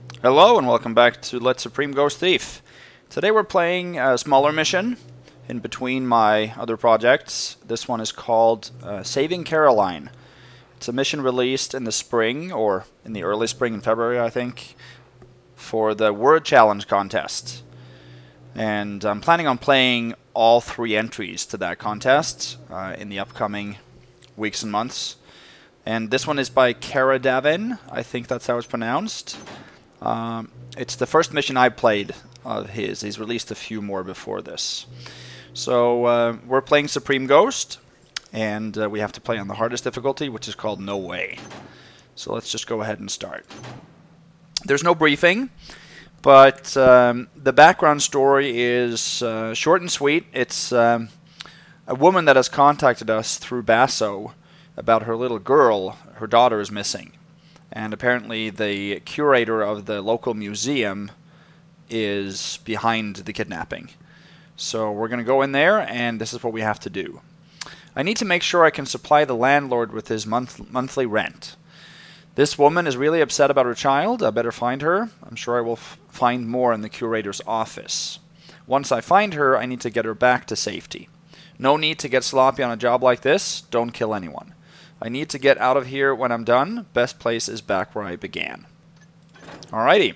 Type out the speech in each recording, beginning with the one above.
Hello and welcome back to Let Supreme Ghost Thief. Today we're playing a smaller mission in between my other projects. This one is called Saving Caroline. It's a mission released in the spring, or in the early spring in February I think, for the Word Challenge contest. And I'm planning on playing all 3 entries to that contest in the upcoming weeks and months. And this one is by Caradavin, I think that's how it's pronounced. It's the first mission I played of his. He's released a few more before this. So we're playing Supreme Ghost, and we have to play on the hardest difficulty, which is called No Way. So let's just go ahead and start. There's no briefing, but the background story is short and sweet. It's a woman that has contacted us through Basso about her little girl. Her daughter is missing. And apparently the curator of the local museum is behind the kidnapping. So we're going to go in there, and this is what we have to do. I need to make sure I can supply the landlord with his monthly rent. This woman is really upset about her child. I better find her. I'm sure I will find more in the curator's office. Once I find her, I need to get her back to safety. No need to get sloppy on a job like this. Don't kill anyone. I need to get out of here when I'm done. Best place is back where I began. Alrighty.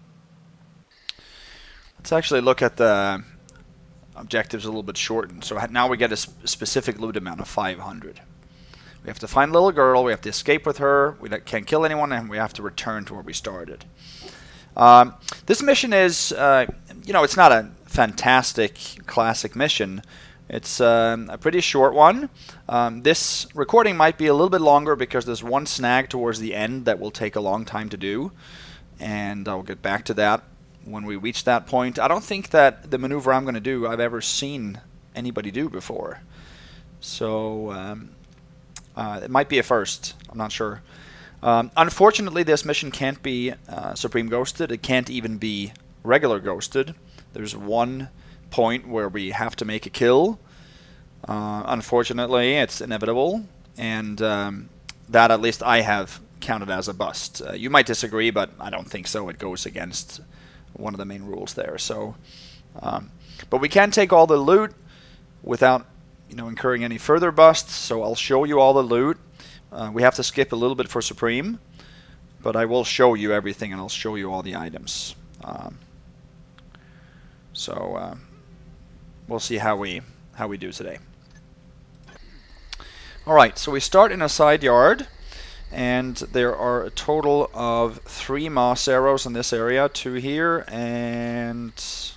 Let's actually look at the objectives a little bit shortened. So now we get a specific loot amount of 500. We have to find a little girl, we have to escape with her, we can't kill anyone, and we have to return to where we started. This mission is, it's not a fantastic classic mission. It's a pretty short one. This recording might be a little bit longer because there's one snag towards the end that will take a long time to do, and I'll get back to that when we reach that point. I don't think that the maneuver I'm going to do I've ever seen anybody do before, so it might be a first. I'm not sure. Unfortunately, this mission can't be Supreme Ghosted. It can't even be regular Ghosted. There's one point where we have to make a kill. Unfortunately, it's inevitable, and that at least I have counted as a bust. You might disagree, but I don't think so. It goes against one of the main rules there. So, but we can take all the loot without, incurring any further busts. So I'll show you all the loot. We have to skip a little bit for Supreme, but I will show you everything, and I'll show you all the items. We'll see how we do today. Alright, so we start in a side yard, and there are a total of 3 moss arrows in this area, 2 here, and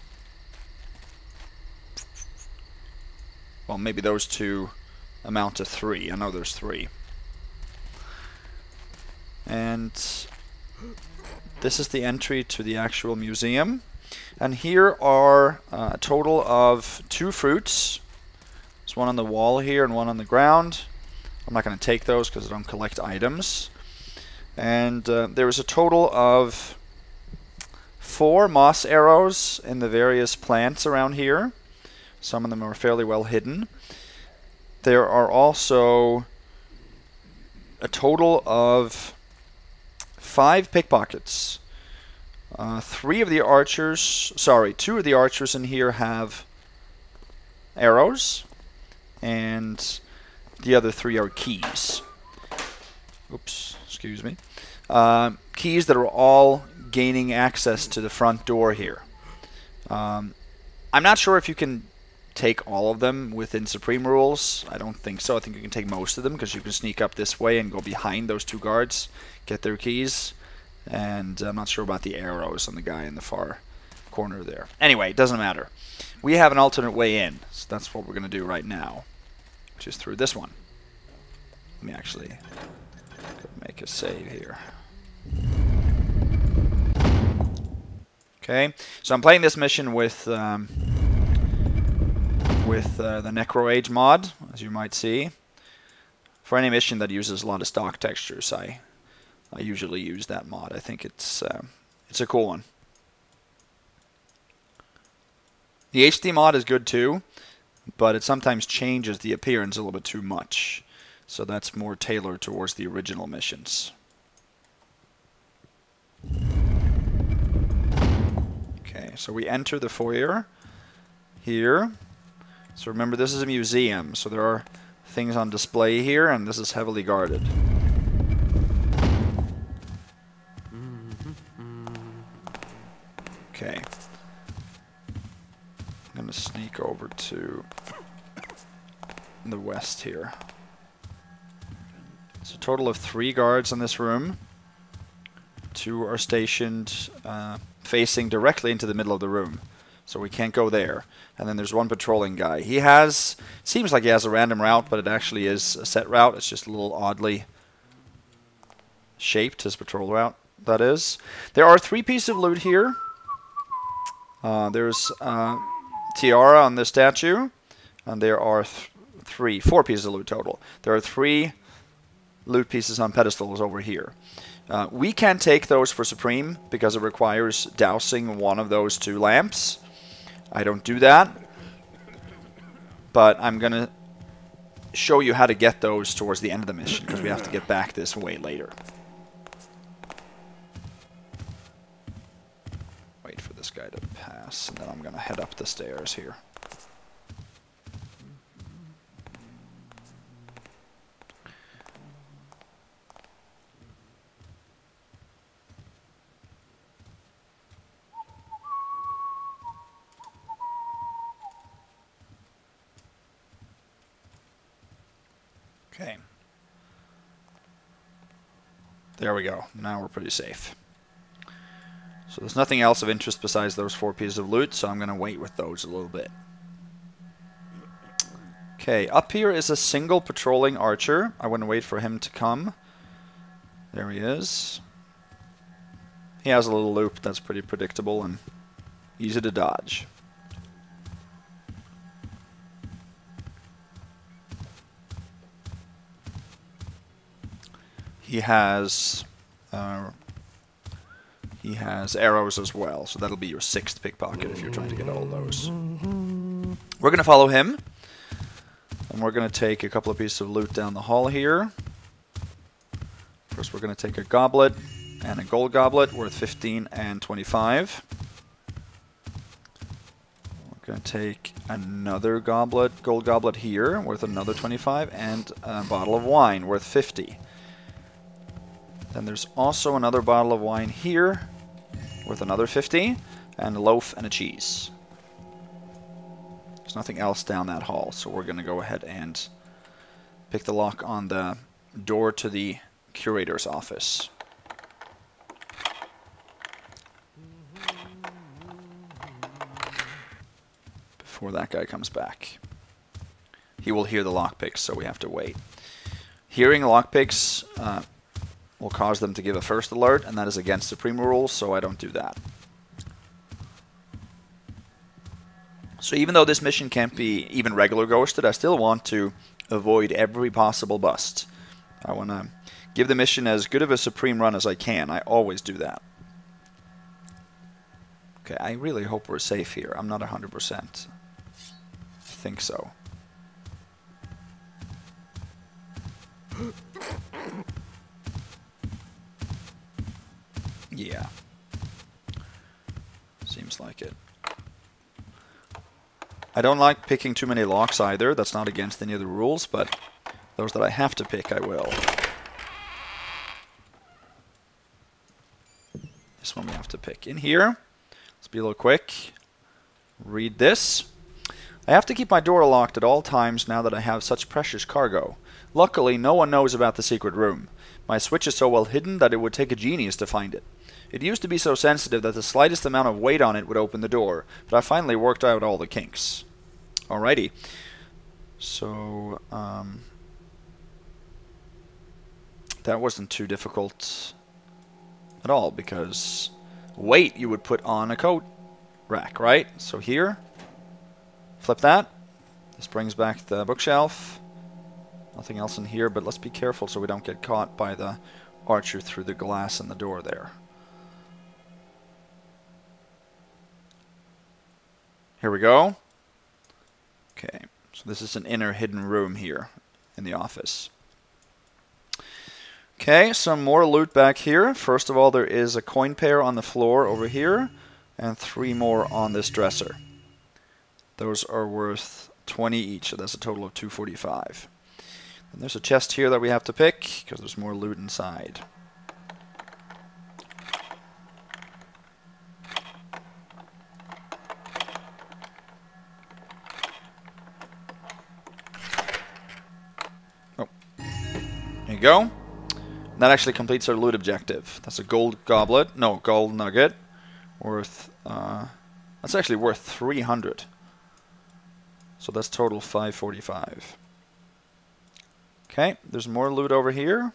well, maybe those 2 amount to 3. I know there's 3. And this is the entry to the actual museum. And here are a total of 2 fruits. There's one on the wall here and one on the ground. I'm not going to take those because I don't collect items. And there is a total of 4 moss arrows in the various plants around here. Some of them are fairly well hidden. There are also a total of 5 pickpockets. 2 of the archers in here have arrows, and the other 3 are keys. Oops, excuse me. Keys that are all gaining access to the front door here. I'm not sure if you can take all of them within Supreme rules. I don't think so. I think you can take most of them because you can sneak up this way and go behind those 2 guards, get their keys. And I'm not sure about the arrows on the guy in the far corner there. Anyway, it doesn't matter. We have an alternate way in, so that's what we're going to do right now, which is through this one. Let me actually make a save here. Okay, so I'm playing this mission with the Necro Age mod, as you might see. For any mission that uses a lot of stock textures, I usually use that mod. I think it's a cool one. The HD mod is good too, but it sometimes changes the appearance a little bit too much. So that's more tailored towards the original missions. so we enter the foyer here. So remember, this is a museum, so there are things on display here, and this is heavily guarded. Okay. I'm going to sneak over to the west here. It's a total of 3 guards in this room. 2 are stationed facing directly into the middle of the room, so we can't go there. And then there's 1 patrolling guy. He has, seems like he has a random route, but it actually is a set route. It's just a little oddly shaped, his patrol route, that is. There are 3 pieces of loot here. There's tiara on this statue, and there are 4 pieces of loot total. There are 3 loot pieces on pedestals over here. We can take those for Supreme because it requires dousing one of those 2 lamps. I don't do that, but I'm going to show you how to get those towards the end of the mission because we have to get back this way later. Wait for this guy to pass, and then I'm going to head up the stairs here. Okay. There we go. Now we're pretty safe. So there's nothing else of interest besides those 4 pieces of loot, so I'm going to wait with those a little bit. Okay, up here is a single patrolling archer. I want to wait for him to come. There he is. He has a little loop that's pretty predictable and easy to dodge. He has arrows as well, so that'll be your 6th pickpocket if you're trying to get all those. We're going to follow him, and we're going to take a couple of pieces of loot down the hall here. First, we're going to take a goblet and a gold goblet worth 15 and 25. We're going to take another goblet, gold goblet here, worth another 25, and a bottle of wine worth 50. Then there's also another bottle of wine here, worth another 50, and a loaf and a cheese. There's nothing else down that hall, so we're going to go ahead and pick the lock on the door to the curator's office. Before that guy comes back. He will hear the lockpicks, so we have to wait. Hearing lockpicks will cause them to give a first alert, and that is against Supreme rules, so I don't do that. So even though this mission can't be even regular ghosted, I still want to avoid every possible bust. I want to give the mission as good of a Supreme run as I can. I always do that. Okay, I really hope we're safe here. I'm not 100%. I think so. Yeah. Seems like it. I don't like picking too many locks either. That's not against any of the rules, but those that I have to pick, I will. This one we have to pick. In here, let's be a little quick. Read this. I have to keep my door locked at all times now that I have such precious cargo. Luckily, no one knows about the secret room. My switch is so well hidden that it would take a genius to find it. It used to be so sensitive that the slightest amount of weight on it would open the door, but I finally worked out all the kinks. Alrighty. So, that wasn't too difficult at all, because weight you would put on a coat rack, right? So here, flip that. This brings back the bookshelf. Nothing else in here, but let's be careful so we don't get caught by the archer through the glass in the door there. Here we go. Okay, so this is an inner hidden room here in the office. Okay, some more loot back here. First of all, there is a coin pair on the floor over here. and 3 more on this dresser. Those are worth 20 each, so that's a total of 245. And there's a chest here that we have to pick, because there's more loot inside. Oh, there you go. That actually completes our loot objective. That's a gold goblet, no, gold nugget, worth, that's actually worth 300. So that's total 545. Okay, there's more loot over here.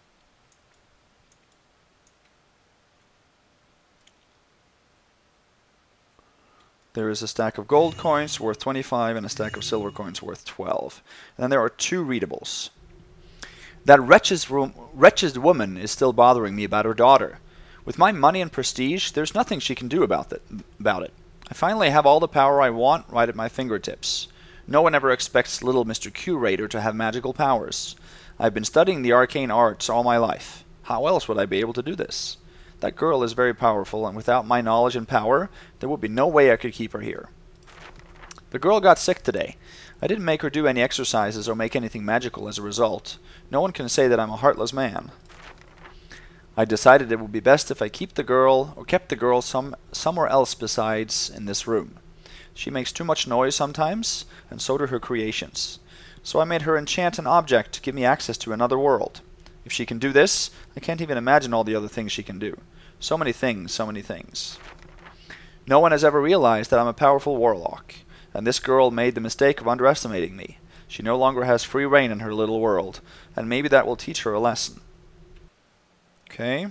There is a stack of gold coins worth 25 and a stack of silver coins worth 12. And then there are 2 readables. That wretched woman is still bothering me about her daughter. With my money and prestige, there's nothing she can do about it. I finally have all the power I want right at my fingertips. No one ever expects little Mr. Curator to have magical powers. I've been studying the arcane arts all my life. How else would I be able to do this? That girl is very powerful, and without my knowledge and power, there would be no way I could keep her here. The girl got sick today. I didn't make her do any exercises or make anything magical as a result. No one can say that I'm a heartless man. I decided it would be best if I kept the girl somewhere else besides in this room. She makes too much noise sometimes, and so do her creations. So I made her enchant an object to give me access to another world. If she can do this, I can't even imagine all the other things she can do. So many things, so many things. No one has ever realized that I'm a powerful warlock, and this girl made the mistake of underestimating me. She no longer has free reign in her little world, and maybe that will teach her a lesson. Okay.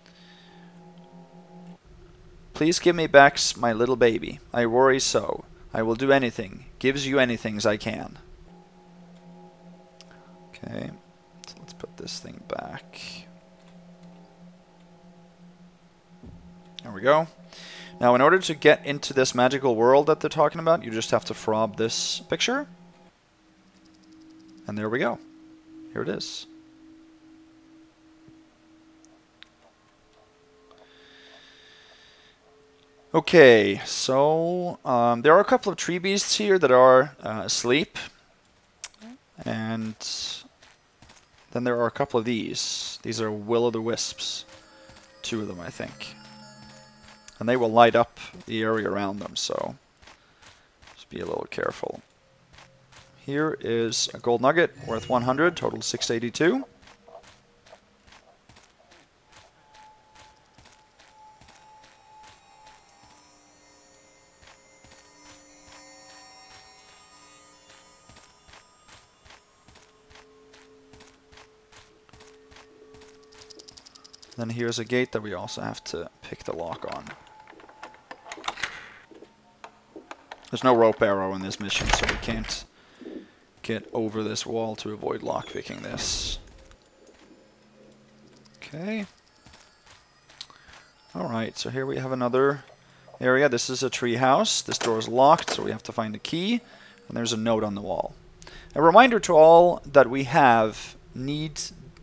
Please give me back my little baby. I worry so. I will do anything. Gives you anythings I can. Okay. So let's put this thing back. There we go. Now in order to get into this magical world that they're talking about, you just have to fob this picture. And there we go. Here it is. Okay, so there are a couple of tree beasts here that are asleep, and then there are a couple of these. These are will-o'-the-wisps, 2 of them I think, and they will light up the area around them, so just be a little careful. Here is a gold nugget worth 100, total 682. Then here's a gate that we also have to pick the lock on. There's no rope arrow in this mission, so we can't get over this wall to avoid lockpicking this. Okay. Alright, so here we have another area. This is a tree house. This door is locked, so we have to find a key. And there's a note on the wall. A reminder to all that we have need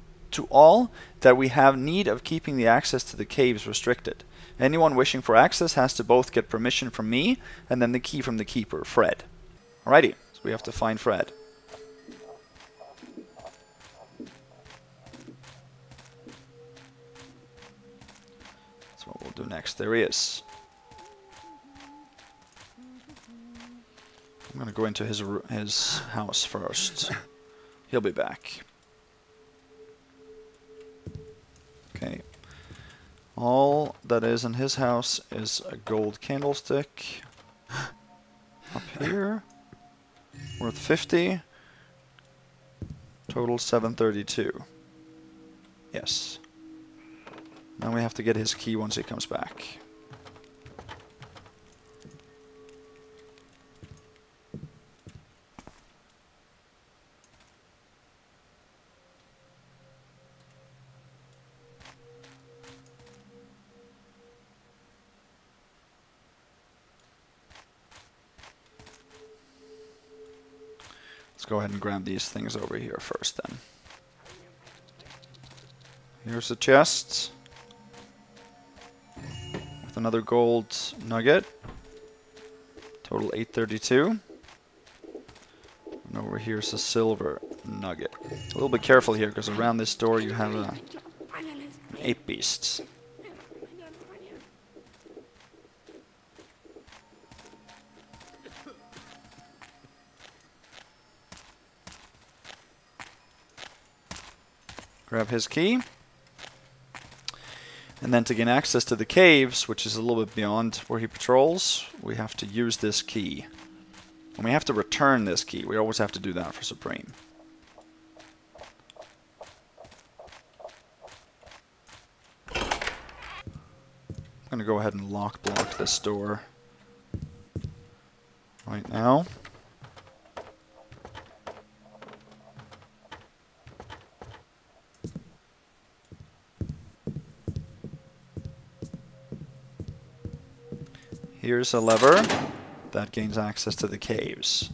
of keeping the access to the caves restricted. Anyone wishing for access has to both get permission from me and then the key from the keeper, Fred. Alrighty, so we have to find Fred. That's what we'll do next. There he is. I'm gonna go into his house first. He'll be back. Okay. All that is in his house is a gold candlestick. Up here. Worth 50. Total 732. Yes. Now we have to get his key once he comes back. Let's go ahead and grab these things over here first then. Here's the chest. with another gold nugget. Total 832. And over here's a silver nugget. A little bit careful here, because around this door you have 8 beasts. Grab his key. And then to gain access to the caves, which is a little bit beyond where he patrols, we have to use this key. And we have to return this key. We always have to do that for Supreme. I'm going to go ahead and lock block this door right now. Here's a lever that gains access to the caves.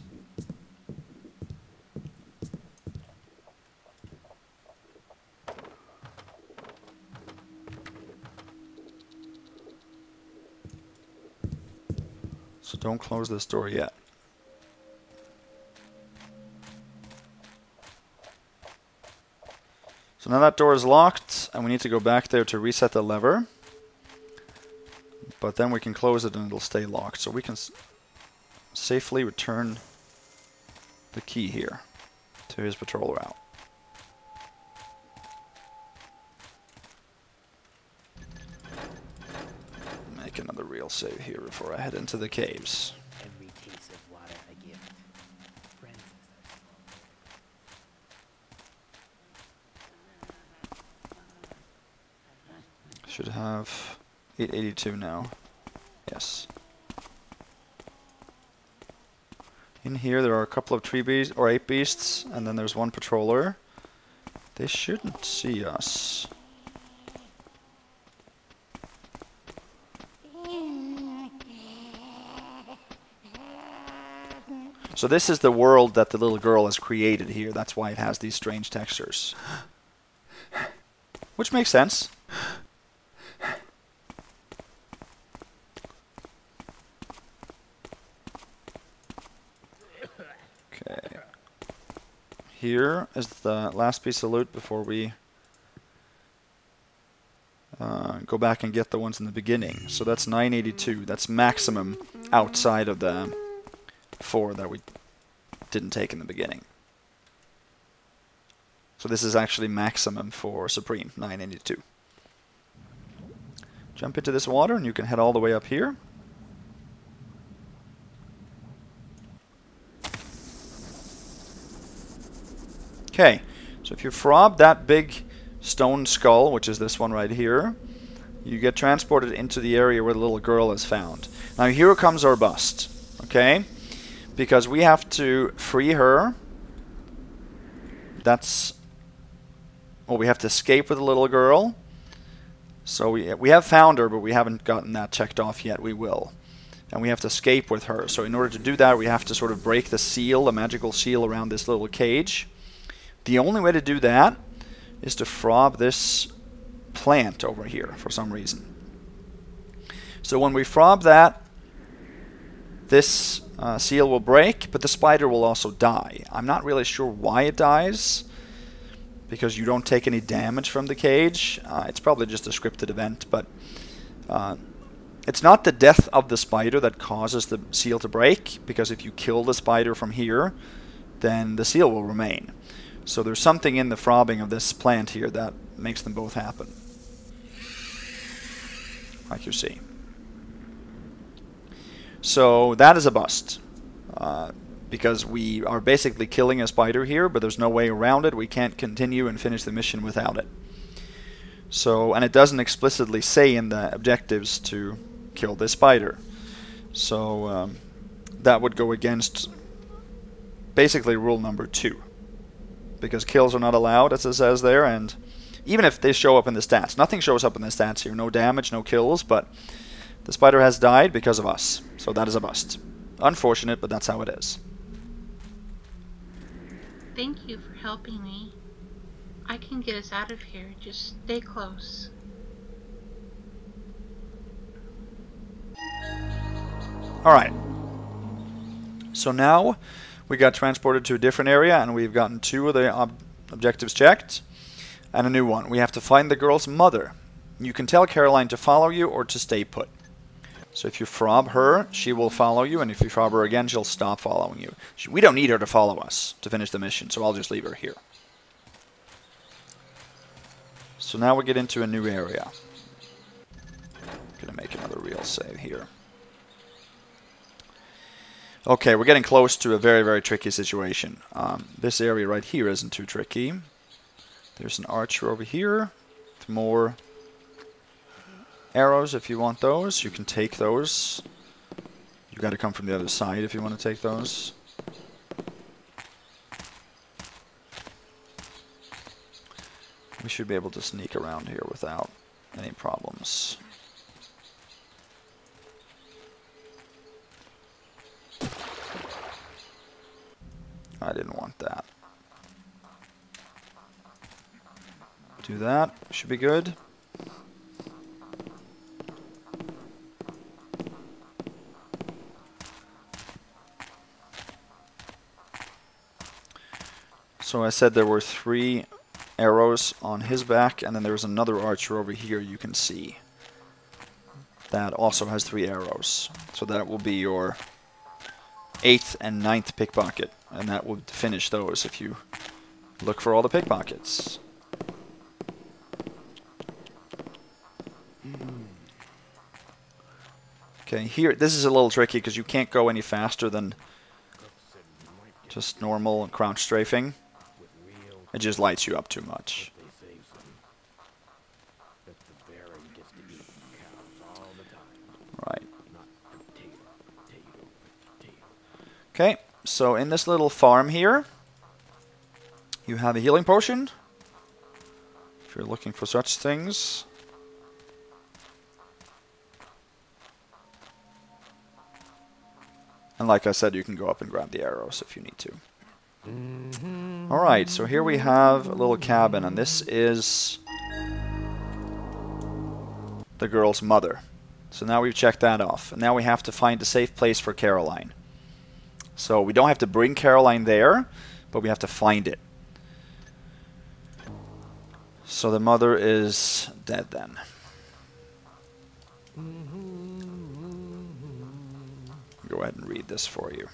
So don't close this door yet. So now that door is locked, and we need to go back there to reset the lever. But then we can close it and it'll stay locked. So we can safely return the key here to his patrol route. Make another real save here before I head into the caves. Every taste of water a gift. Friends are Should have 882 now. Yes. In here there are a couple of tree beasts, or 8 beasts, and then there's one patroller. They shouldn't see us. So this is the world that the little girl has created here. That's why it has these strange textures. Which makes sense. Okay. Here is the last piece of loot before we go back and get the ones in the beginning. So that's 982. That's maximum outside of the 4 that we didn't take in the beginning. So this is actually maximum for Supreme, 982. Jump into this water and you can head all the way up here. Okay, so if you fob that big stone skull, which is this one right here, you get transported into the area where the little girl is found. Now here comes our bust, okay? Because we have to free her. That's... well, we have to escape with the little girl. So we have found her, but we haven't gotten that checked off yet. We will. And we have to escape with her. So in order to do that, we have to sort of break the seal, the magical seal around this little cage. The only way to do that is to fob this plant over here for some reason. So when we fob that, this seal will break, but the spider will also die. I'm not really sure why it dies, because you don't take any damage from the cage. It's probably just a scripted event, but it's not the death of the spider that causes the seal to break, because if you kill the spider from here, then the seal will remain. So there's something in the frobbing of this plant here that makes them both happen, like you see. So that is a bust, because we are basically killing a spider here, but there's no way around it. We can't continue and finish the mission without it. So, and it doesn't explicitly say in the objectives to kill this spider. So that would go against basically rule number 2. Because kills are not allowed, as it says there, and even if they show up in the stats. Nothing shows up in the stats here. No damage, no kills, but the spider has died because of us. So that is a bust. Unfortunate, but that's how it is. Thank you for helping me. I can get us out of here. Just stay close. Alright. So now we got transported to a different area, and we've gotten 2 of the objectives checked, and a new one. We have to find the girl's mother. You can tell Caroline to follow you or to stay put. So if you fob her, she will follow you, and if you fob her again, she'll stop following you. We don't need her to follow us to finish the mission, so I'll just leave her here. So now we get into a new area. I'm gonna make another real save here. Okay, we're getting close to a very, very tricky situation. This area right here isn't too tricky. There's an archer over here with more arrows if you want those. You can take those. You got to come from the other side if you want to take those. We should be able to sneak around here without any problems. I didn't want that. Do that. Should be good. So I said there were 3 arrows on his back, and then there's another archer over here you can see. That also has 3 arrows. So that will be your 8th and 9th pickpocket, and that would finish those if you look for all the pickpockets. Okay, here, this is a little tricky because you can't go any faster than just normal crouch strafing. It just lights you up too much. Right. Okay, so in this little farm here, you have a healing potion, if you're looking for such things. And like I said, you can go up and grab the arrows if you need to. Alright, so here we have a little cabin, and this is the girl's mother. So now we've checked that off. And now we have to find a safe place for Caroline. So we don't have to bring Caroline there, but we have to find it. So the mother is dead then. Go ahead and read this for you.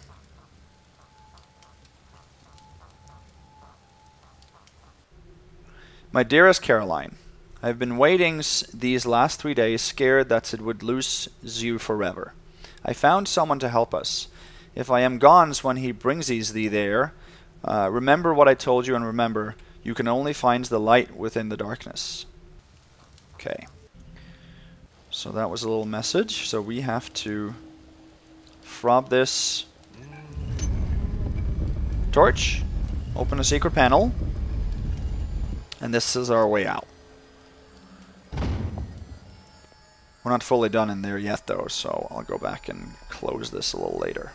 My dearest Caroline, I have been waiting these last 3 days, scared that it would lose you forever. I found someone to help us. If I am gone when he brings thee there, remember what I told you, and remember, you can only find the light within the darkness. Okay. So that was a little message. So we have to fob this torch, open a secret panel, and this is our way out. We're not fully done in there yet though, so I'll go back and close this a little later.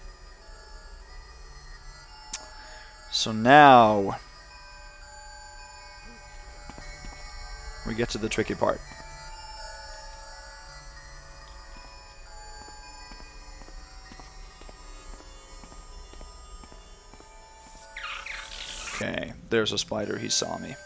So now we get to the tricky part. Okay, there's a spider, he saw me.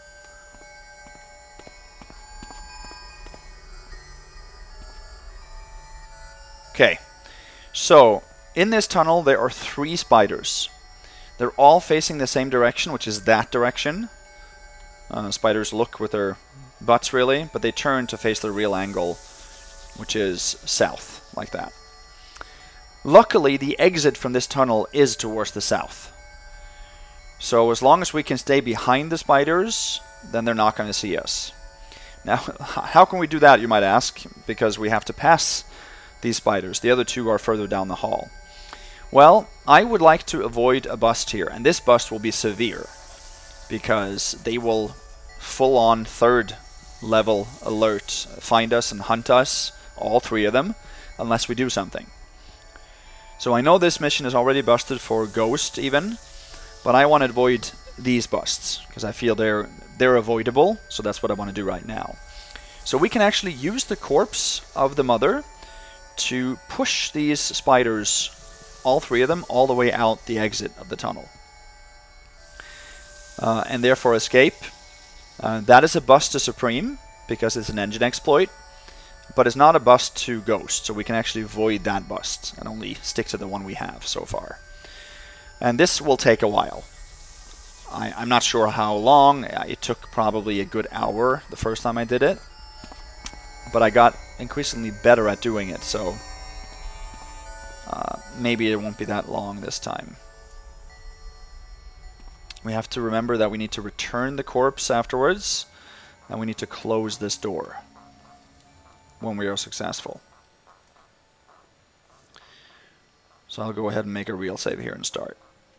Okay, so in this tunnel there are 3 spiders. They're all facing the same direction, which is that direction. Spiders look with their butts really, but they turn to face the real angle, which is south, like that. Luckily, the exit from this tunnel is towards the south. So as long as we can stay behind the spiders, then they're not going to see us. Now, how can we do that, you might ask? Because we have to pass these spiders. The other 2 are further down the hall. Well, I would like to avoid a bust here, and this bust will be severe, because they will full-on 3rd level alert find us and hunt us, all 3 of them, unless we do something. So I know this mission is already busted for Ghost even, but I want to avoid these busts, because I feel they're avoidable, so that's what I want to do right now. So we can actually use the corpse of the mother to push these spiders, all three of them, all the way out the exit of the tunnel. And therefore escape. That is a bust to Supreme, because it's an engine exploit, but it's not a bust to Ghost, so we can actually void that bust and only stick to the one we have so far. And this will take a while. I'm not sure how long. It took probably a good hour the first time I did it, but I got increasingly better at doing it, so maybe it won't be that long this time. We have to remember that we need to return the corpse afterwards, and we need to close this door when we are successful. So I'll go ahead and make a real save here and start.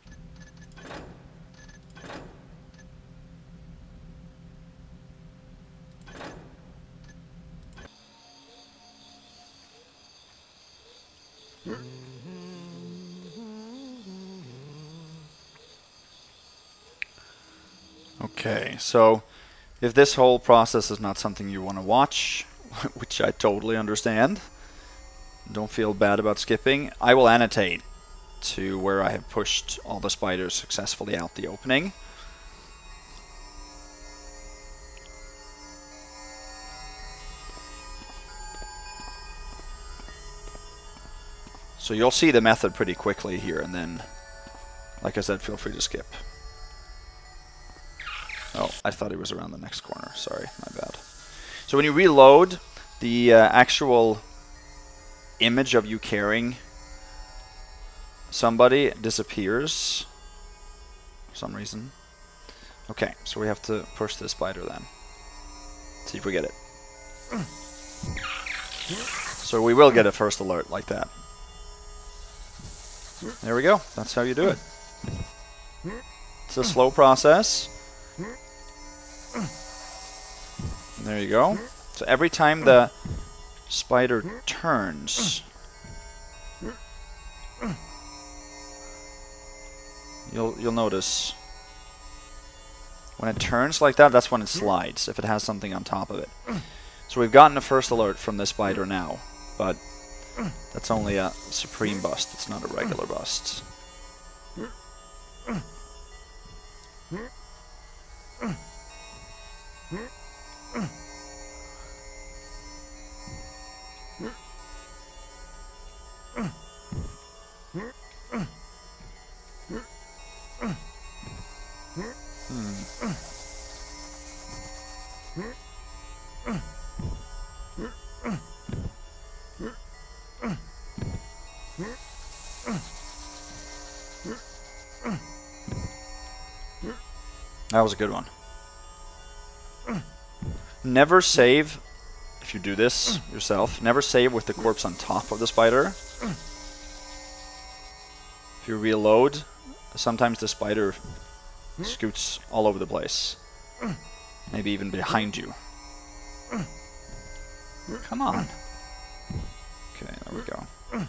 Okay, so if this whole process is not something you want to watch, which I totally understand, don't feel bad about skipping, I will annotate to where I have pushed all the spiders successfully out the opening. So you'll see the method pretty quickly here, and then, like I said, feel free to skip. Oh, I thought he was around the next corner. Sorry, my bad. So when you reload, the actual image of you carrying somebody disappears for some reason. Okay, so we have to push this spider then. See if we get it. So we will get a first alert like that. There we go. That's how you do it. It's a slow process. There you go. So every time the spider turns, you'll notice when it turns like that, that's when it slides, if it has something on top of it. So we've gotten a first alert from this spider now, but that's only a Supreme bust, it's not a regular bust. That was a good one. Never save, if you do this yourself, never save with the corpse on top of the spider. If you reload, sometimes the spider scoots all over the place. Maybe even behind you. Come on. Okay, there we go.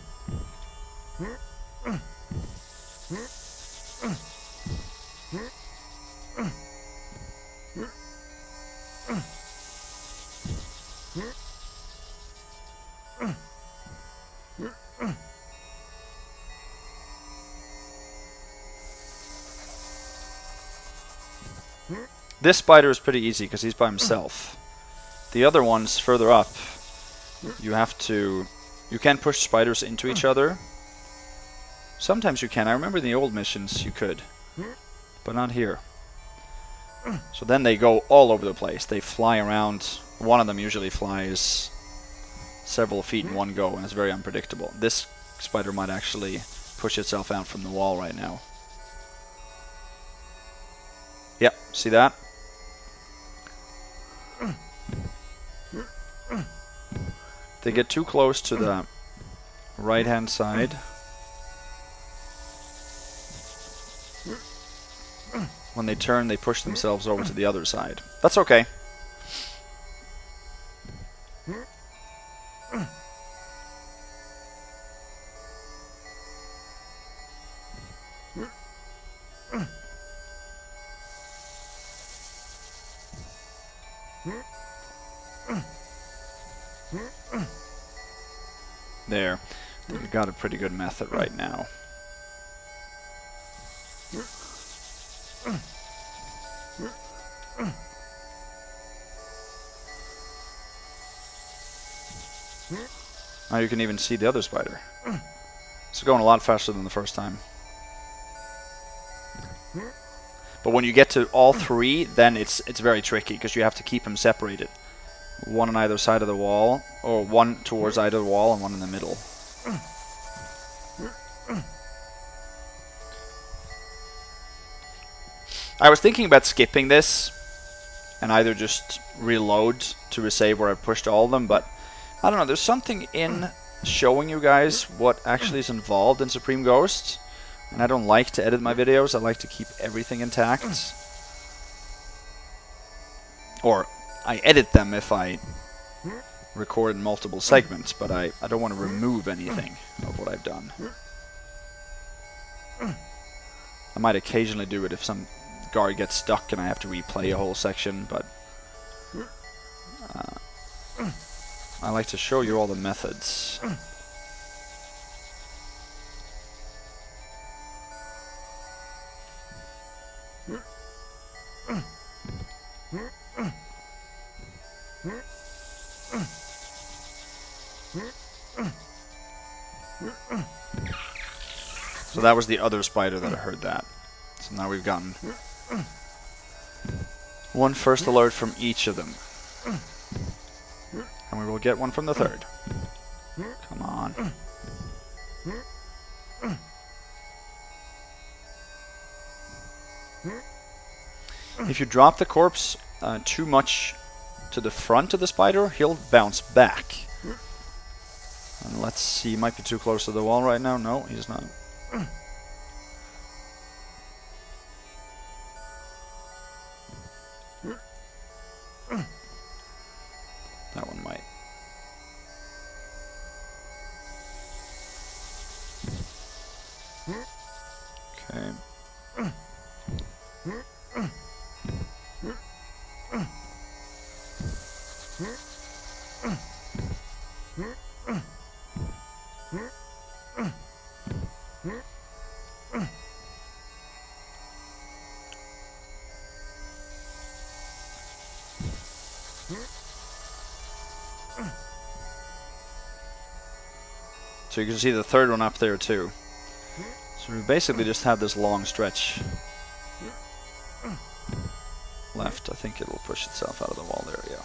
This spider is pretty easy because he's by himself. The other ones further up, you can't push spiders into each other. Sometimes you can. I remember in the old missions you could, but not here. So then they go all over the place. They fly around. One of them usually flies several feet in one go, and it's very unpredictable. This spider might actually push itself out from the wall right now. Yep, see that? They get too close to the right-hand side. When they turn, they push themselves over to the other side. That's okay. There. I think we got a pretty good method right now. Now you can even see the other spider. It's going a lot faster than the first time. But when you get to all three, then it's very tricky, because you have to keep them separated. One on either side of the wall, or one towards either wall and one in the middle. I was thinking about skipping this and either just reload to a save where I pushed all of them, but I don't know, there's something in showing you guys what actually is involved in Supreme Ghost, and I don't like to edit my videos. I like to keep everything intact. Or I edit them if I record in multiple segments, but I don't want to remove anything of what I've done. I might occasionally do it if some guard gets stuck and I have to replay a whole section, but I like to show you all the methods. So that was the other spider that heard that. So now we've gotten one first alert from each of them. And we will get one from the third. Come on. If you drop the corpse too much to the front of the spider, he'll bounce back. And let's see, he might be too close to the wall right now. No, he's not. That one might. Okay. So you can see the third one up there too. So we basically just have this long stretch left. I think it will push itself out of the wall. There we go.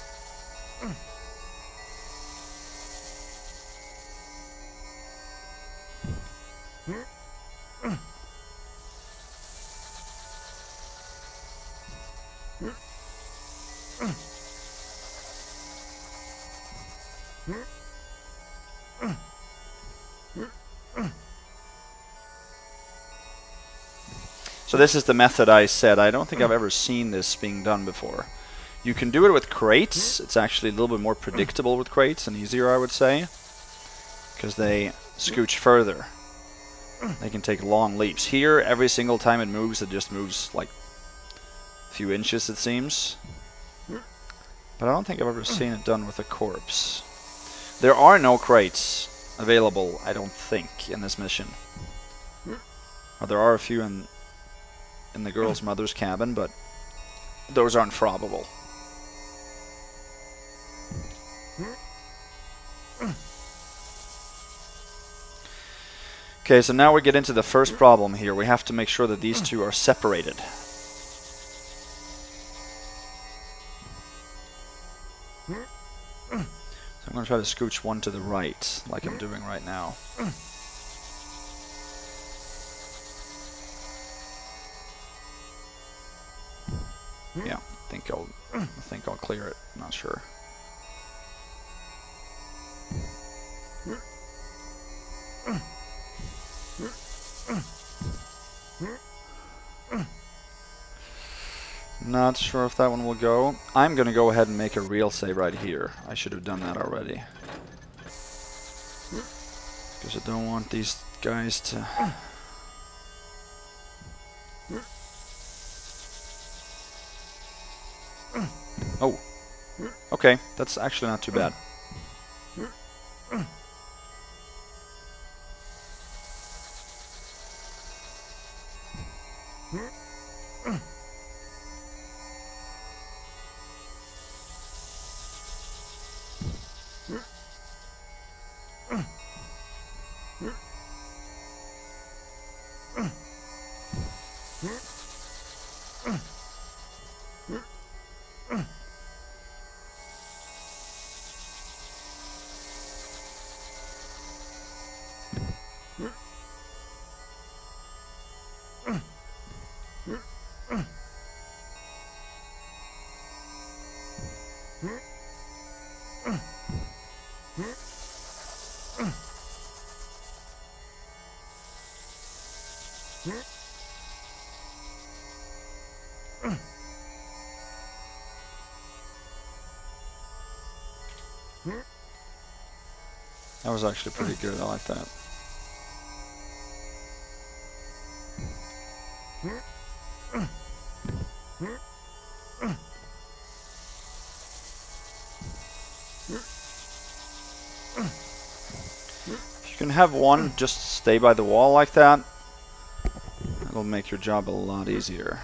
So this is the method I said. I don't think I've ever seen this being done before. You can do it with crates. It's actually a little bit more predictable with crates and easier, I would say, because they scooch further. They can take long leaps. Here, every single time it just moves like a few inches, it seems. But I don't think I've ever seen it done with a corpse. There are no crates available, I don't think, in this mission. Or there are a few in the girl's mother's cabin, but those aren't probable. Okay, so now we get into the first problem here. We have to make sure that these two are separated. So I'm going to try to scooch one to the right, like I'm doing right now. Yeah, I think I'll clear it. I'm not sure. Not sure if that one will go. I'm gonna go ahead and make a real save right here. I should have done that already. Because I don't want these guys to... Oh, okay, that's actually not too bad. That was actually pretty good. I like that. If you can have one just stay by the wall like that, it'll make your job a lot easier.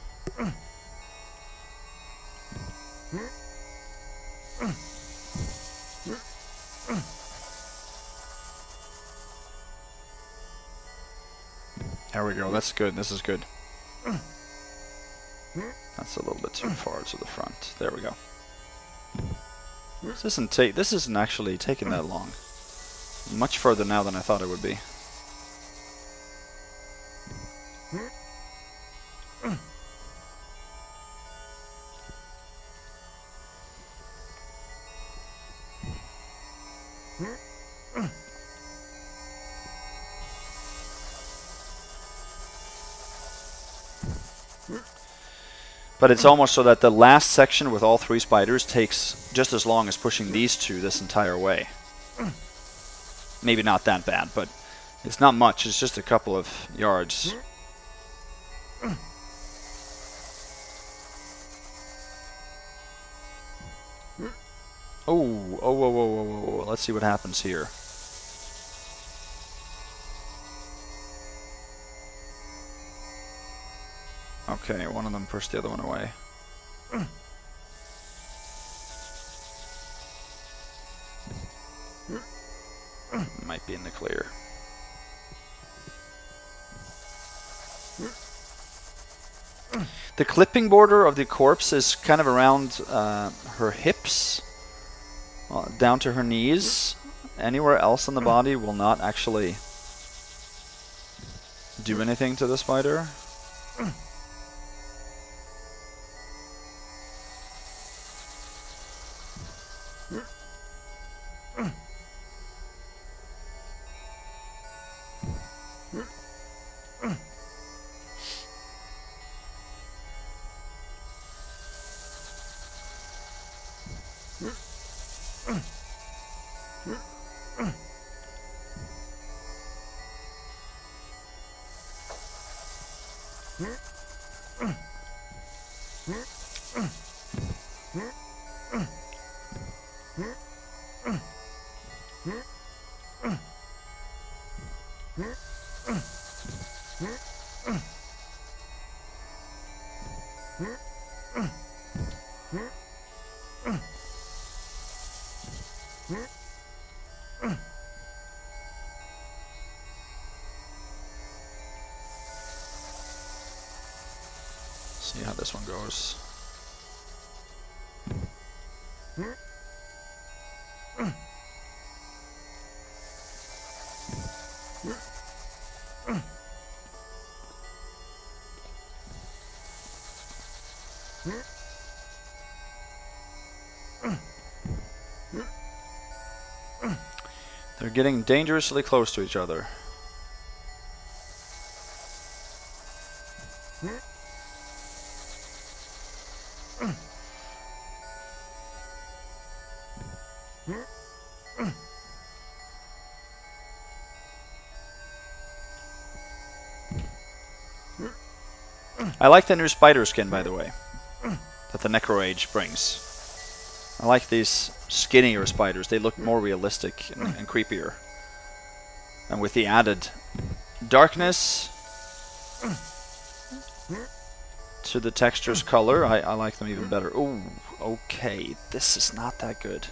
There we go. That's good. This is good. That's a little bit too far to the front. There we go. This isn't actually taking that long. Much further now than I thought it would be. But it's almost so that the last section with all 3 spiders takes just as long as pushing these 2 this entire way. Maybe not that bad, but it's not much. It's just a couple of yards. Oh, oh, whoa, whoa, whoa, whoa. Let's see what happens here. Okay, one of them pushed the other one away. Might be in the clear. The clipping border of the corpse is kind of around her hips, down to her knees. Anywhere else on the body will not actually do anything to the spider. See how this one goes. They're getting dangerously close to each other. I like the new spider skin, by the way, that the Necro Age brings. I like these skinnier spiders. They look more realistic and creepier. And with the added darkness to the texture's color, I like them even better. Ooh, okay. This is not that good.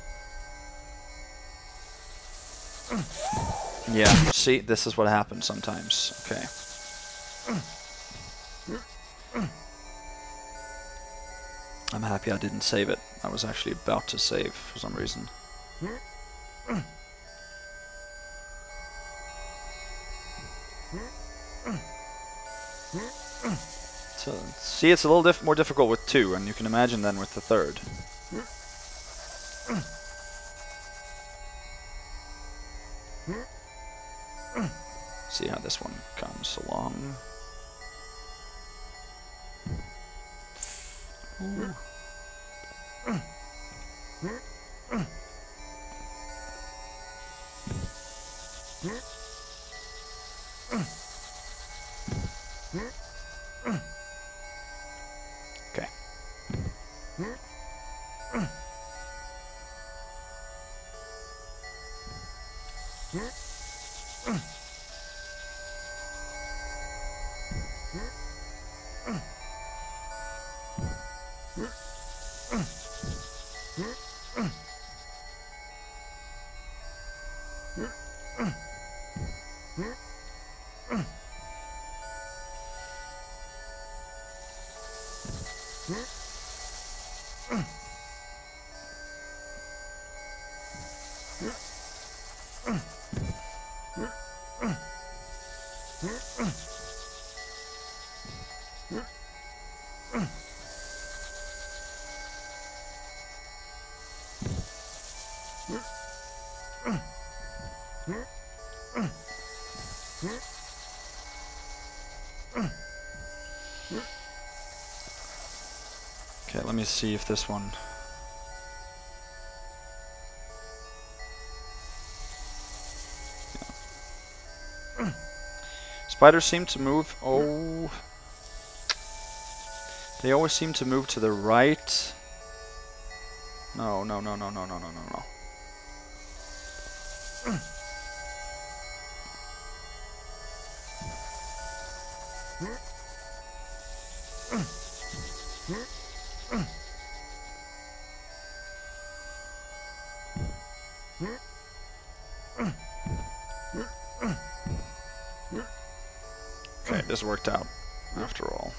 Yeah, see, this is what happens sometimes. Okay. I'm happy I didn't save it. I was actually about to save for some reason. So, see, it's a little more difficult with 2, and you can imagine then with the 3rd. See how this one comes along. Ooh. Okay. Okay, let me see if this one... Yeah. Spiders seem to move... Oh... They always seem to move to the right. No, no, no, no, no, no, no, no, no. Okay, this worked out, after all.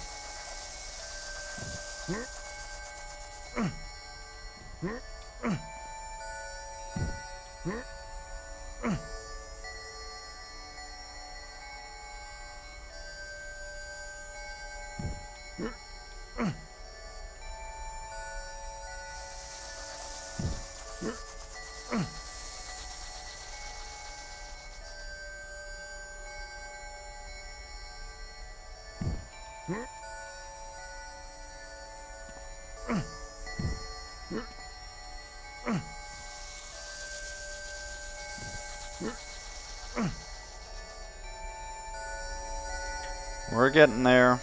We're getting there.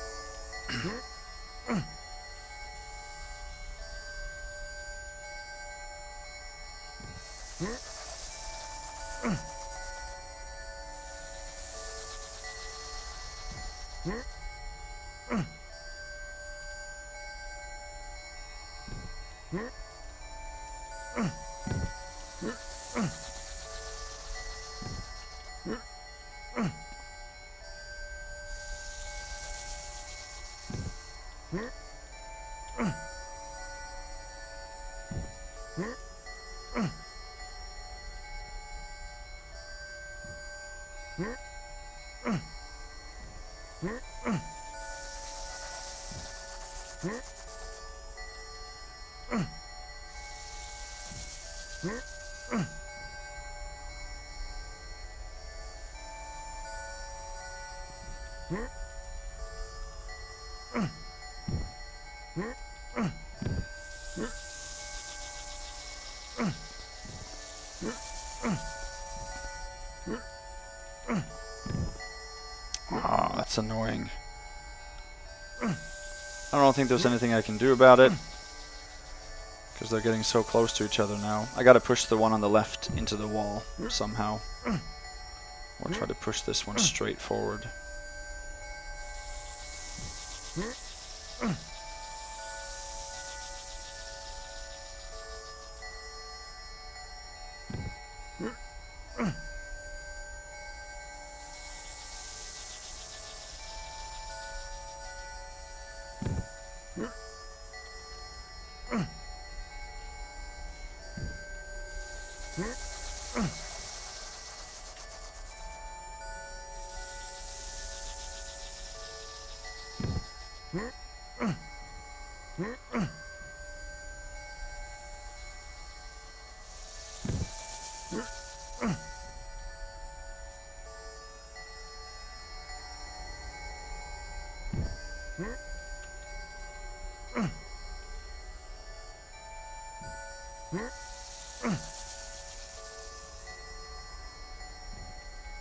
Ah, that's annoying. I don't think there's anything I can do about it, because they're getting so close to each other now. I gotta push the one on the left into the wall somehow. Or try to push this one straight forward.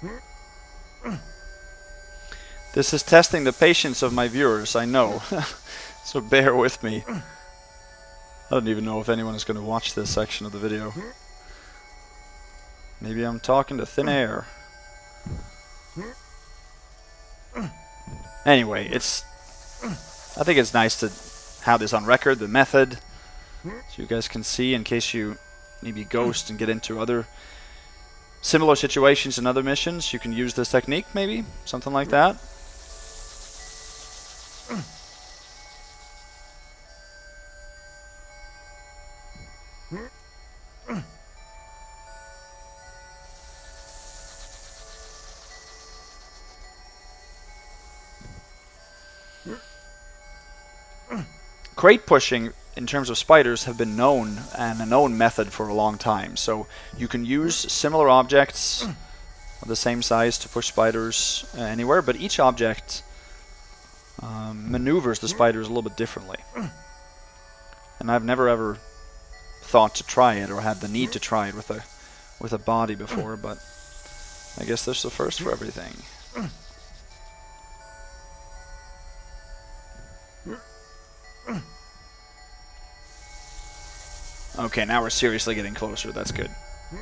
This is testing the patience of my viewers, I know. So bear with me. I don't even know if anyone is going to watch this section of the video. Maybe I'm talking to thin air. Anyway, I think it's nice to have this on record, the method, so you guys can see in case you maybe ghost and get into other similar situations in other missions. You can use this technique, maybe, something like that. Crate pushing in terms of spiders have been known and a known method for a long time. So you can use similar objects of the same size to push spiders anywhere, but each object maneuvers the spiders a little bit differently. And I've never ever thought to try it or had the need to try it with a body before, but I guess there's the first for everything. Okay, now we're seriously getting closer. That's good.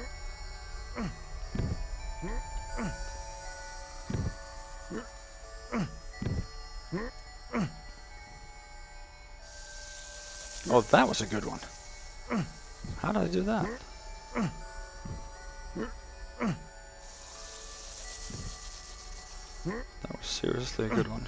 Oh, that was a good one. How did I do that? That was seriously a good one.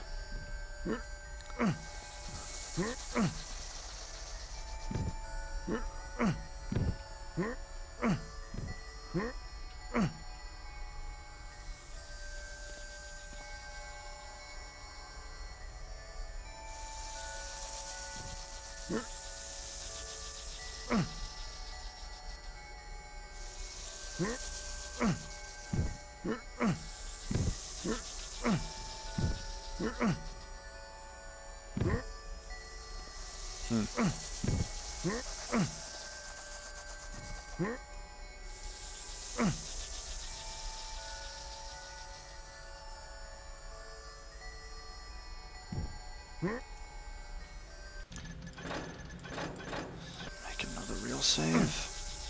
Make another real save.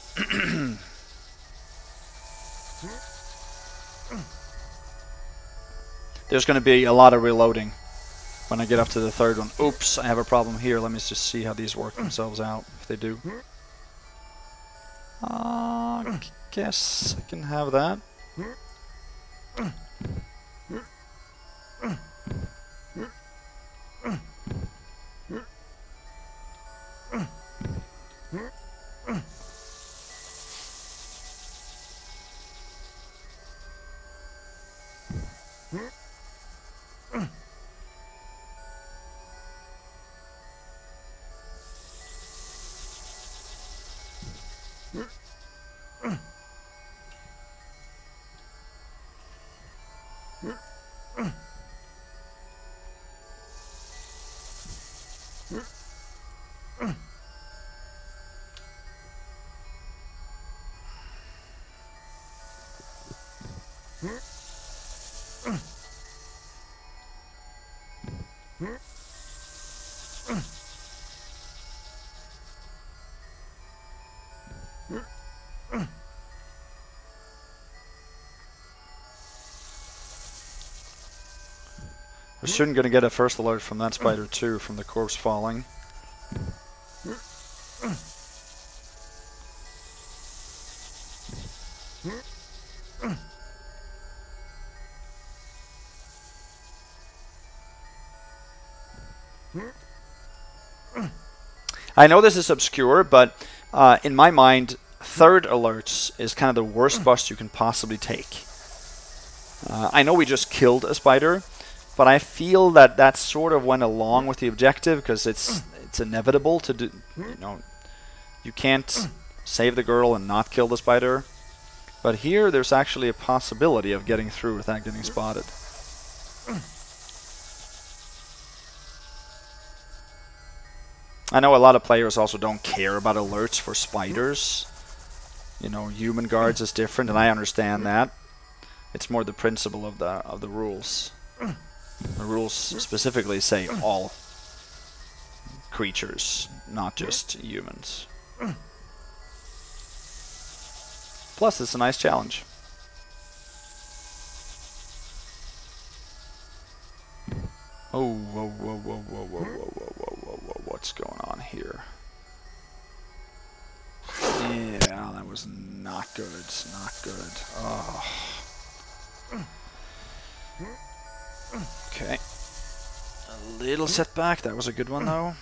There's going to be a lot of reloading when I get up to the third one. Oops, I have a problem here. Let me just see how these work themselves out, if they do. I guess I can have that. We're soon going to get a first alert from that spider too, from the corpse falling. I know this is obscure, but in my mind, third alerts is kind of the worst bust you can possibly take. I know we just killed a spider, but I feel that that sort of went along with the objective because it's inevitable to do. You know, you can't save the girl and not kill the spider. But here, there's actually a possibility of getting through without getting spotted. I know a lot of players also don't care about alerts for spiders. You know, human guards is different, and I understand that. It's more the principle of the rules. The rules specifically say all creatures, not just humans. Plus, it's a nice challenge. Oh, whoa, whoa, whoa, whoa, whoa, whoa, whoa, whoa, whoa, whoa, what's going on here? Yeah, that was not good, not good. Oh. Okay. A little setback, that was a good one though.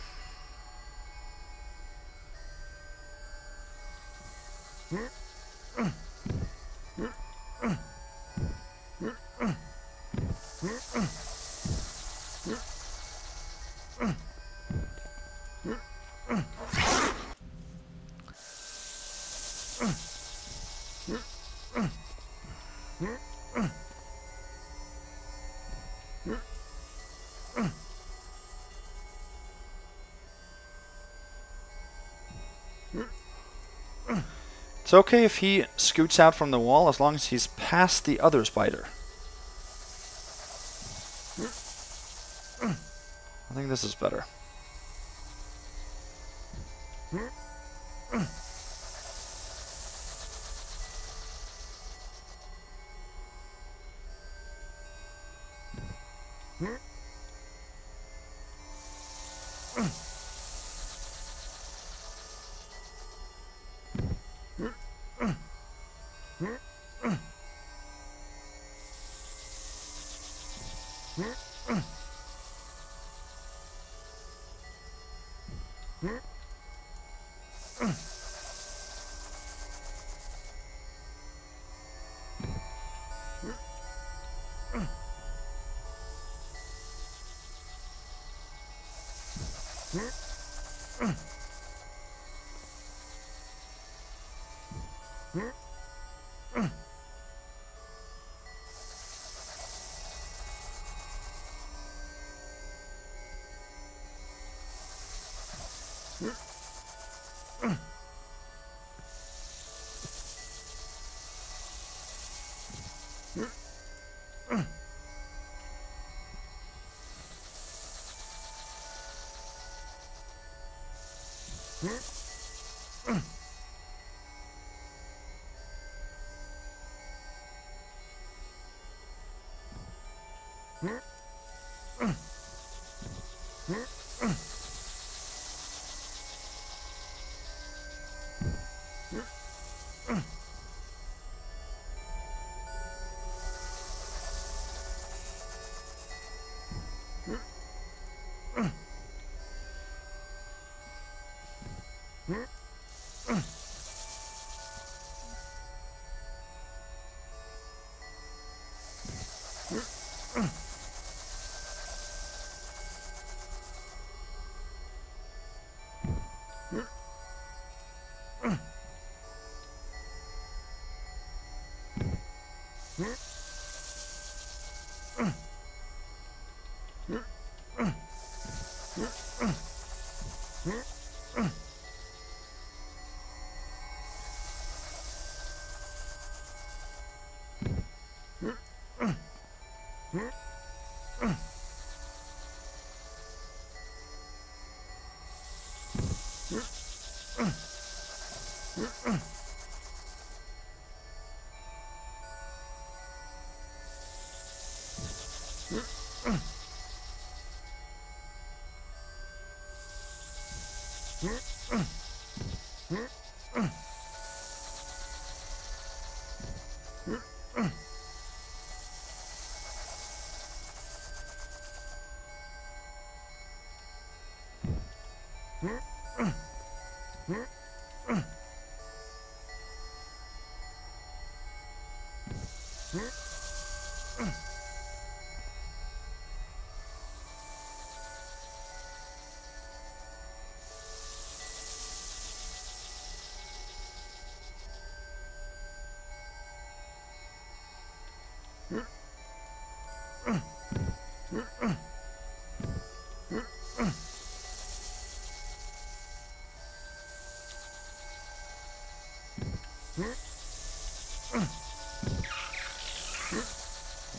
It's okay if he scoots out from the wall as long as he's past the other spider. I think this is better.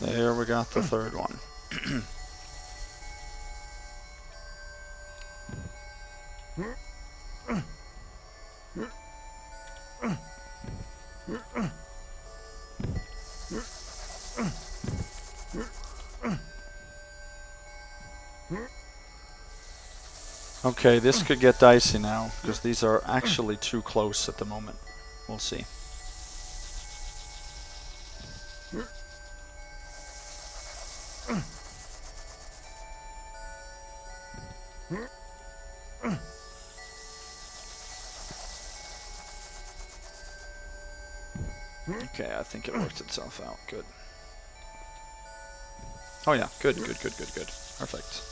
There we got the third one. Okay, this could get dicey now, because these are actually too close at the moment. We'll see. Okay, I think it worked itself out. Good. Oh yeah, good. Perfect.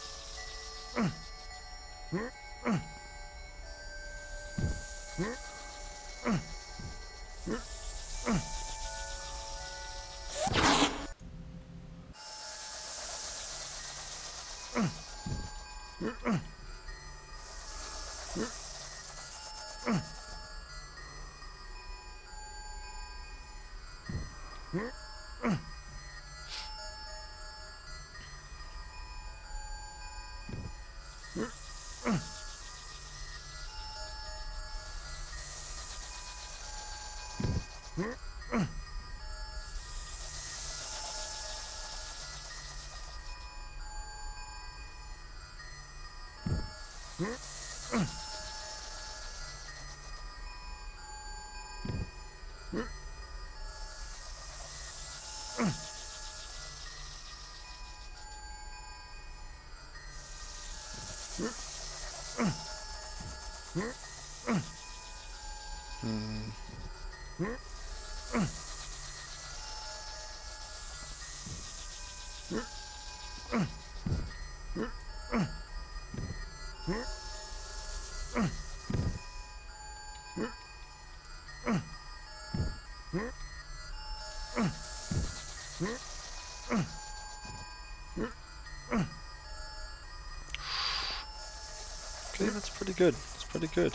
Okay, that's pretty good. That's pretty good.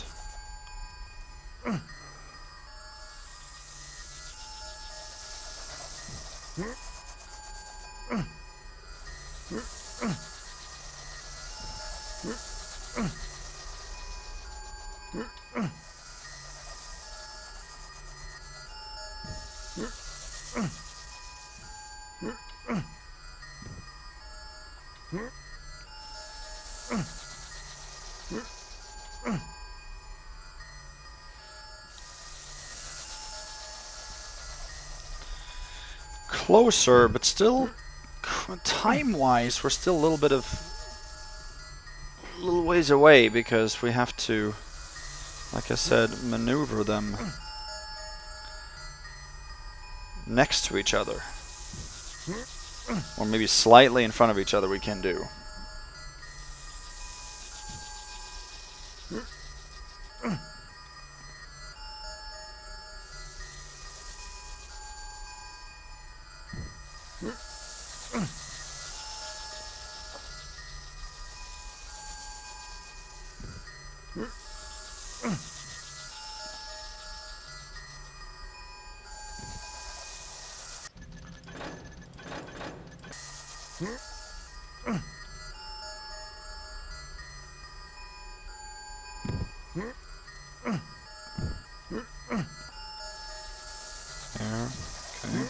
Closer, but still, time-wise, we're still a little ways away, because we have to, like I said, maneuver them next to each other, or maybe slightly in front of each other. We can do. There, okay.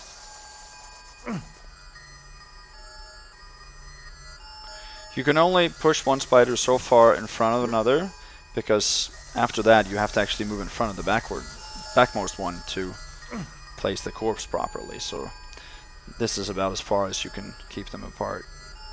You can only push one spider so far in front of another, because after that you have to actually move in front of the backmost one to place the corpse properly. So this is about as far as you can keep them apart.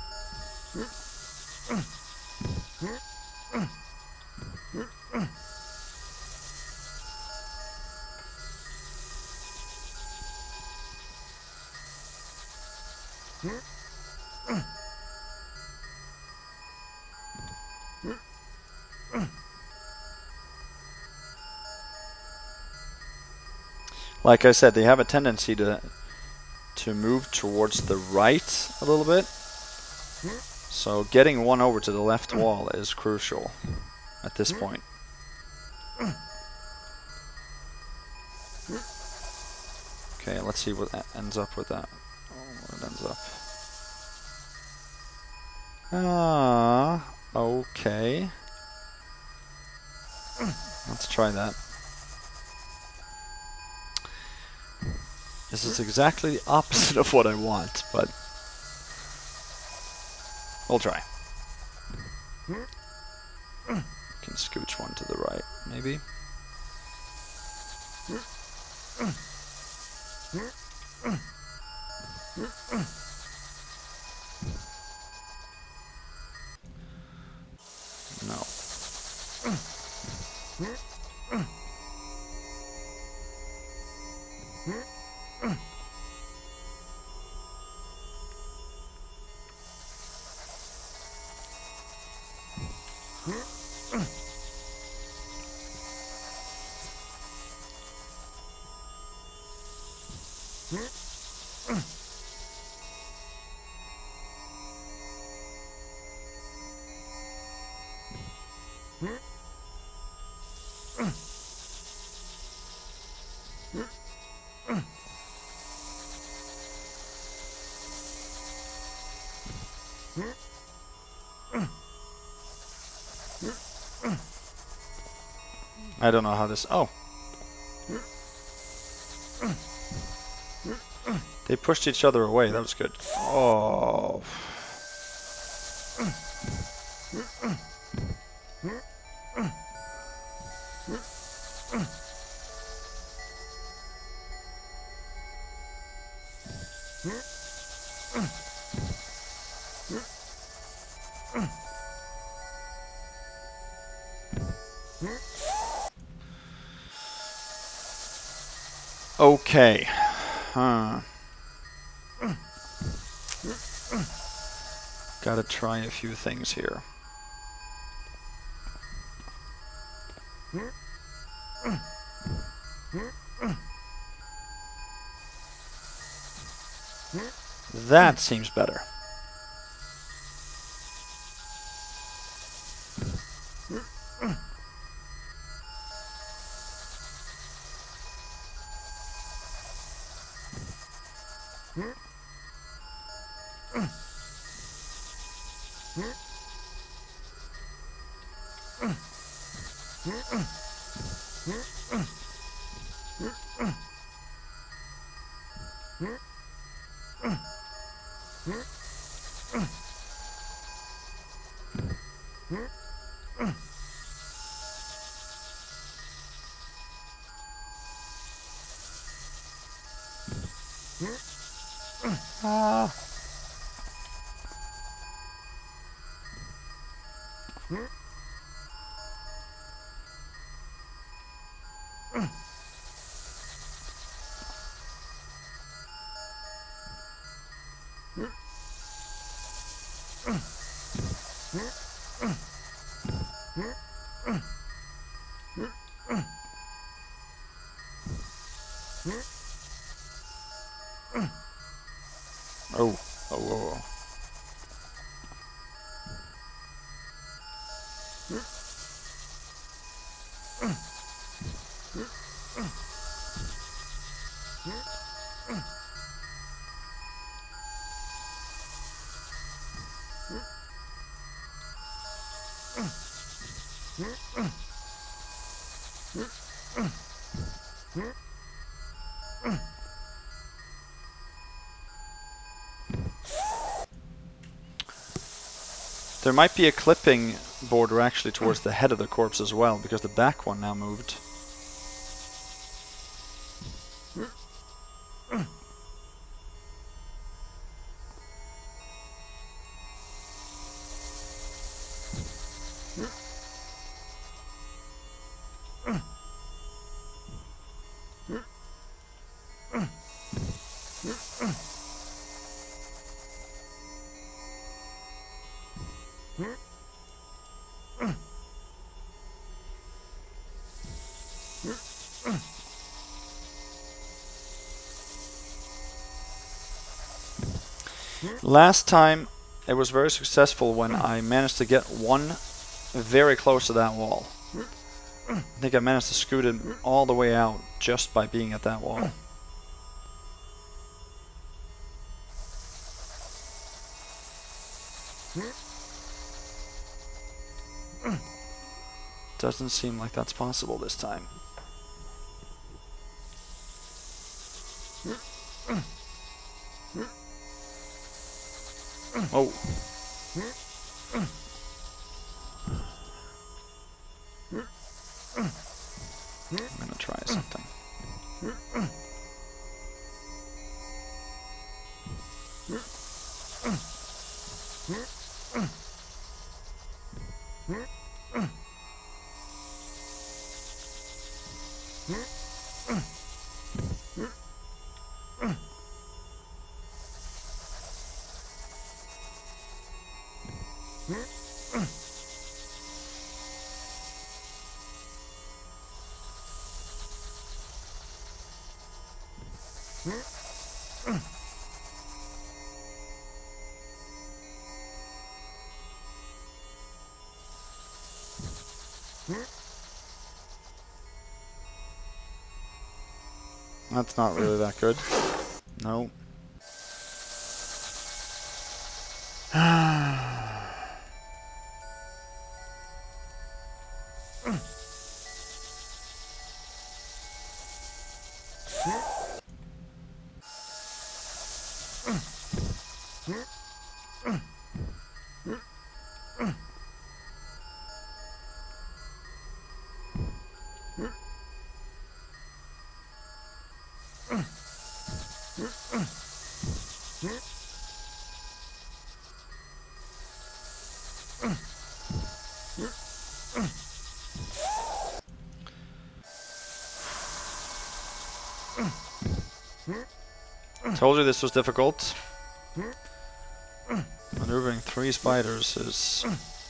Like I said, they have a tendency to move towards the right a little bit. So getting one over to the left wall is crucial at this point. Okay, let's see what ends up with that. Oh, where it ends up. Ah, okay. Let's try that. This is exactly the opposite of what I want, but we'll try. Can scooch one to the right, maybe. No. I don't know how this... Oh! They pushed each other away, that was good. Oh... Okay. Huh. Gotta try a few things here. That seems better. Ah. Oh, oh, oh, oh. There might be a clipping border actually towards the head of the corpse as well, because the back one now moved. Last time it was very successful when I managed to get one very close to that wall. I think I managed to scoot it all the way out just by being at that wall. Doesn't seem like that's possible this time. Oh. I'm gonna try something. That's not really that good. No. Told you this was difficult. Maneuvering 3 spiders is...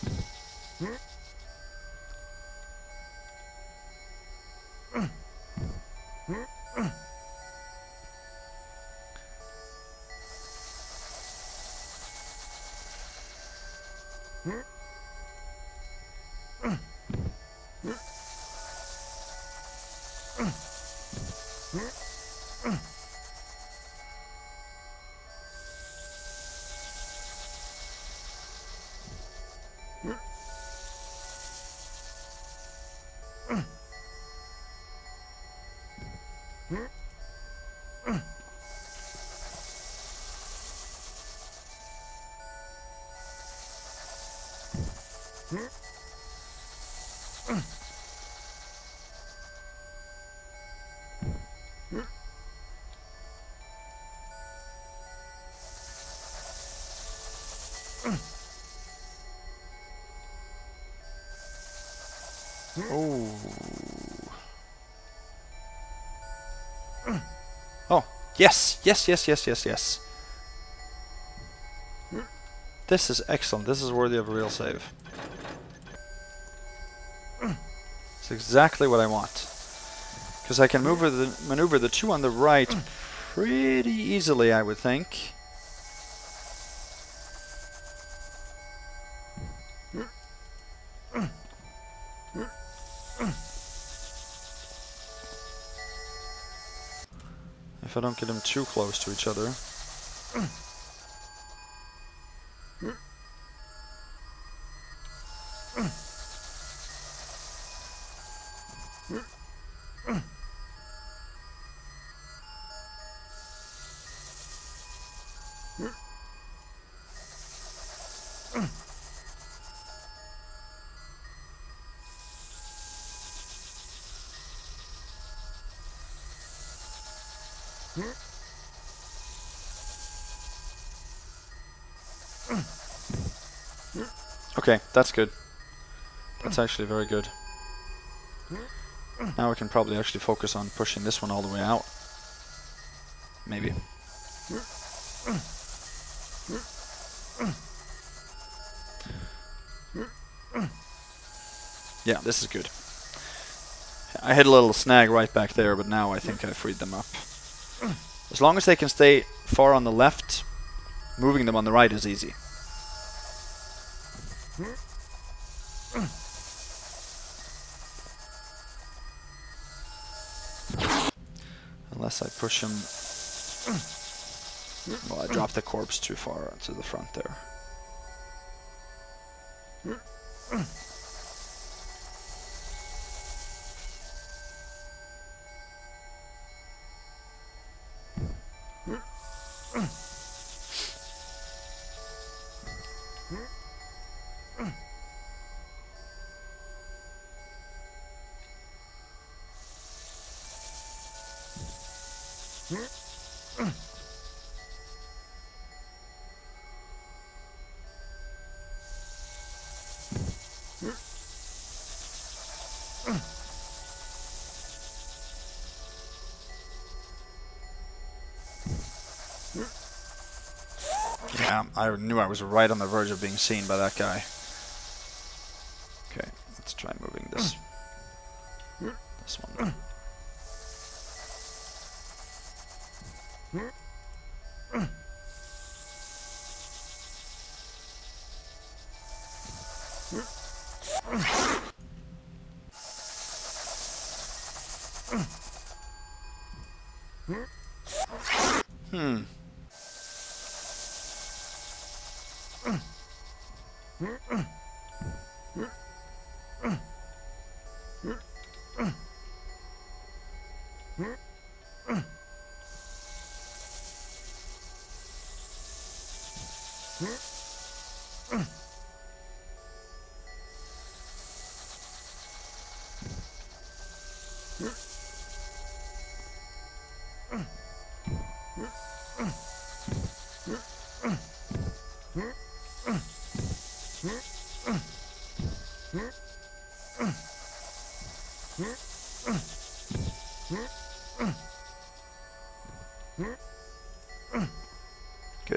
Oh. Oh, yes, yes, yes, yes, yes, yes. This is excellent. This is worthy of a real save. It's exactly what I want. Because I can maneuver the 2 on the right pretty easily, I would think. If I don't get them too close to each other. Okay, that's good. That's actually very good. Now we can probably actually focus on pushing this one all the way out. Maybe. Yeah, this is good. I hit a little snag right back there, but now I think I freed them up. As long as they can stay far on the left, moving them on the right is easy. Unless I push him... Well, I dropped the corpse too far to the front there. Yeah, I knew I was right on the verge of being seen by that guy. Okay, let's try moving this one. Hmm. Good.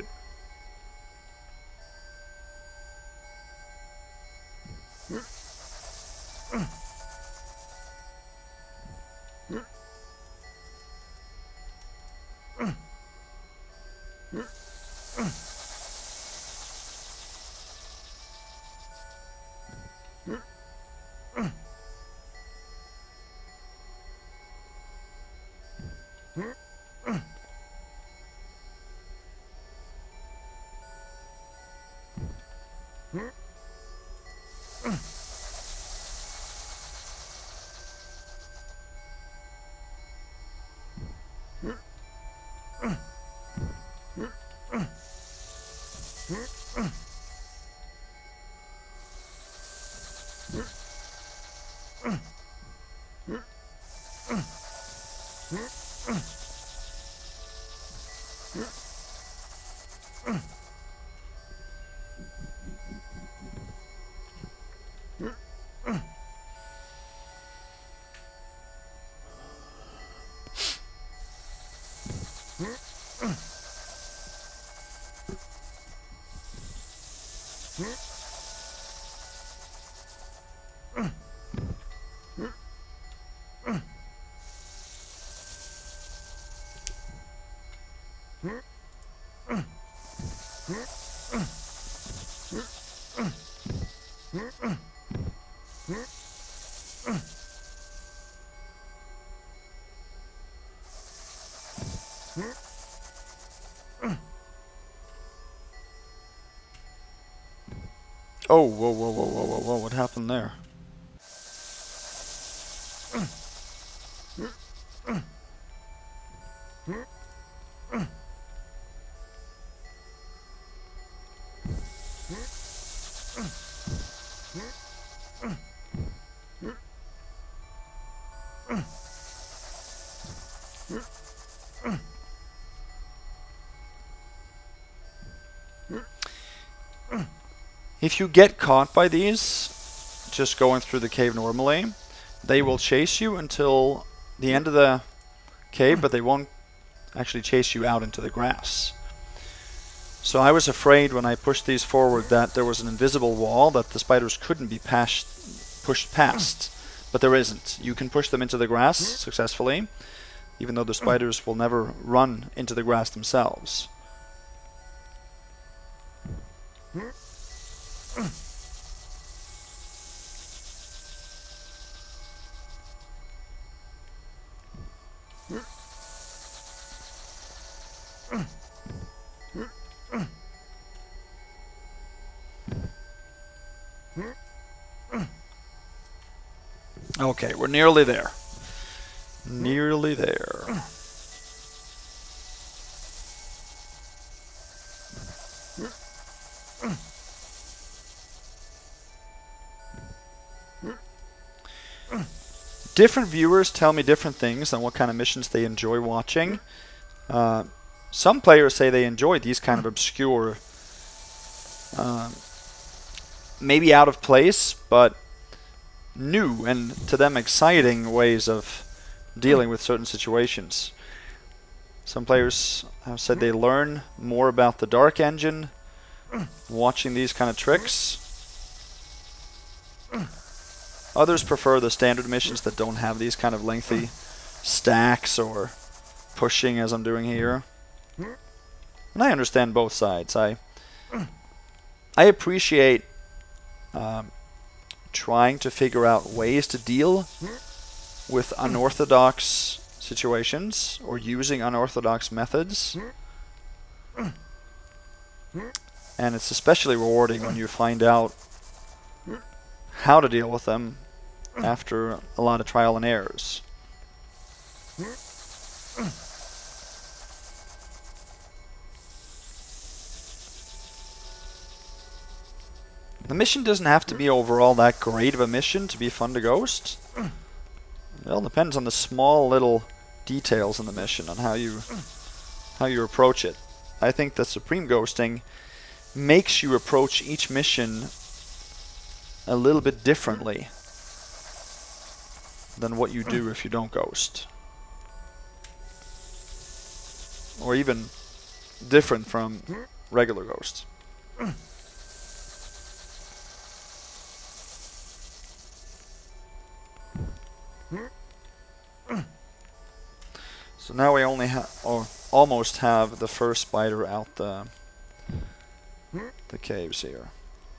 Oh, whoa, whoa, whoa, whoa, whoa, whoa, what happened there? If you get caught by these, just going through the cave normally, they will chase you until the end of the cave, but they won't actually chase you out into the grass. So I was afraid when I pushed these forward that there was an invisible wall that the spiders couldn't be pushed past, but there isn't. You can push them into the grass successfully, even though the spiders will never run into the grass themselves. Okay, we're nearly there. Nearly there. Different viewers tell me different things on what kind of missions they enjoy watching. Some players say they enjoy these kind of obscure, maybe out of place, but new and to them exciting ways of dealing with certain situations. Some players have said they learn more about the Dark Engine watching these kind of tricks. Others prefer the standard missions that don't have these kind of lengthy stacks or pushing as I'm doing here. And I understand both sides. I appreciate trying to figure out ways to deal with unorthodox situations or using unorthodox methods. And it's especially rewarding when you find out how to deal with them after a lot of trial and errors. The mission doesn't have to be overall that great of a mission to be fun to ghost. It all depends on the small little details in the mission, on how you approach it. I think that Supreme Ghosting makes you approach each mission a little bit differently than what you do if you don't ghost. Or even different from regular ghosts. So now we only have, or almost have, the first spider out the caves here.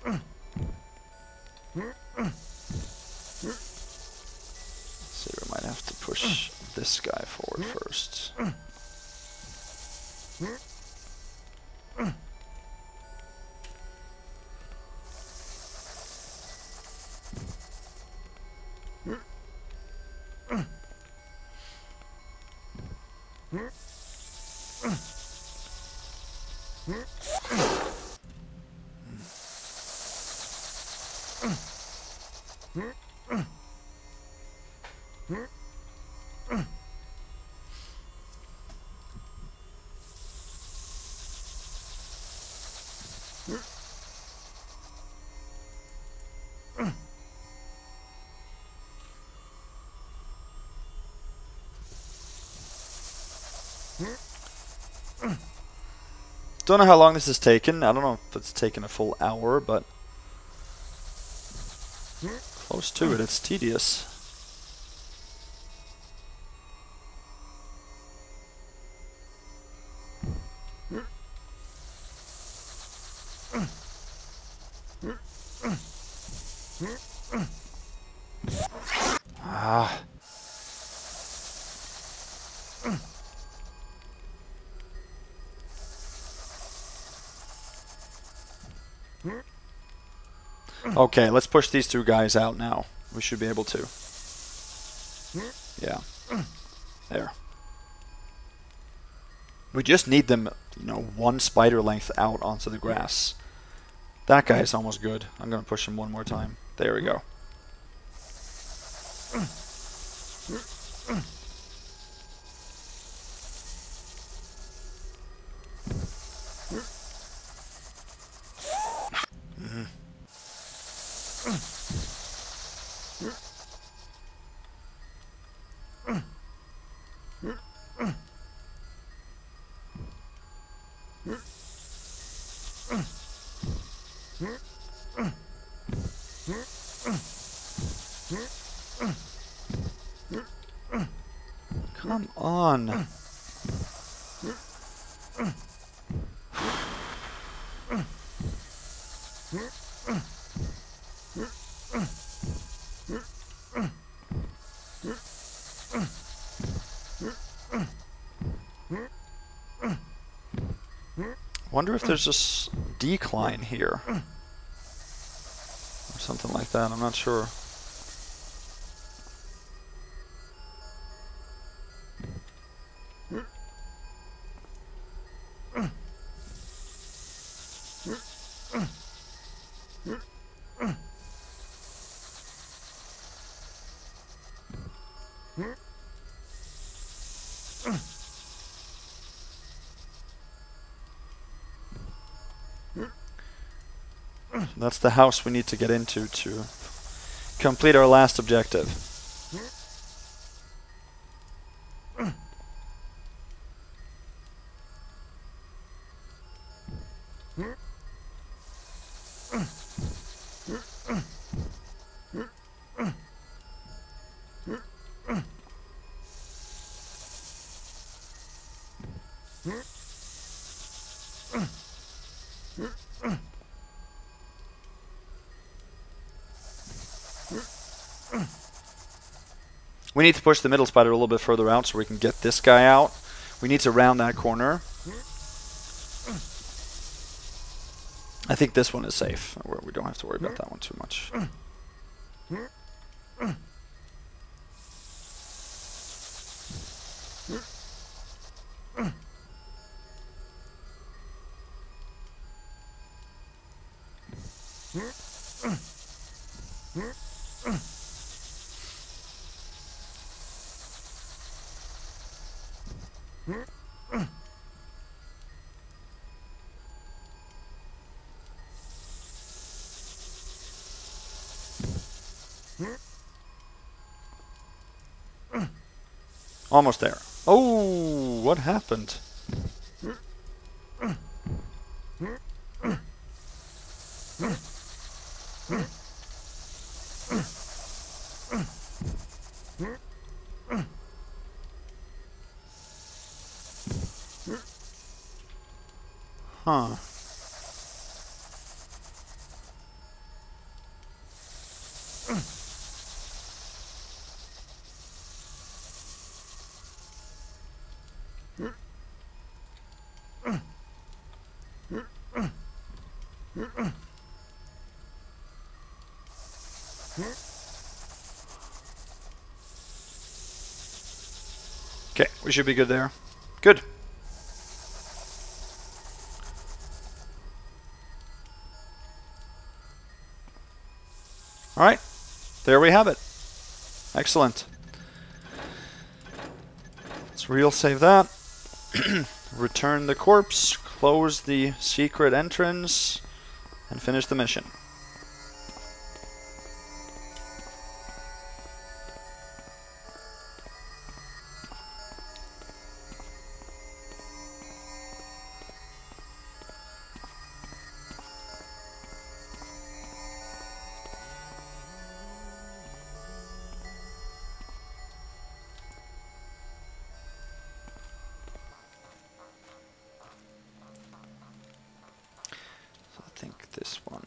So we might have to push this guy forward first. Don't know how long this has taken. I don't know if it's taken a full hour, but close to it. It's tedious. Ah. Okay, let's push these two guys out now. We should be able to. Yeah. There. We just need them, one spider length out onto the grass. That guy's almost good. I'm going to push him one more time. There we go. Come on. Wonder if there's a decline here. Or something like that, I'm not sure. That's the house we need to get into to complete our last objective. We need to push the middle spider a little bit further out so we can get this guy out. We need to round that corner. I think this one is safe. We don't have to worry about that one too much. Almost there. Oh, what happened? Huh. Okay, we should be good there. Good. All right, there we have it. Excellent. So we'll save that. Return the corpse, close the secret entrance, and finish the mission. I think this one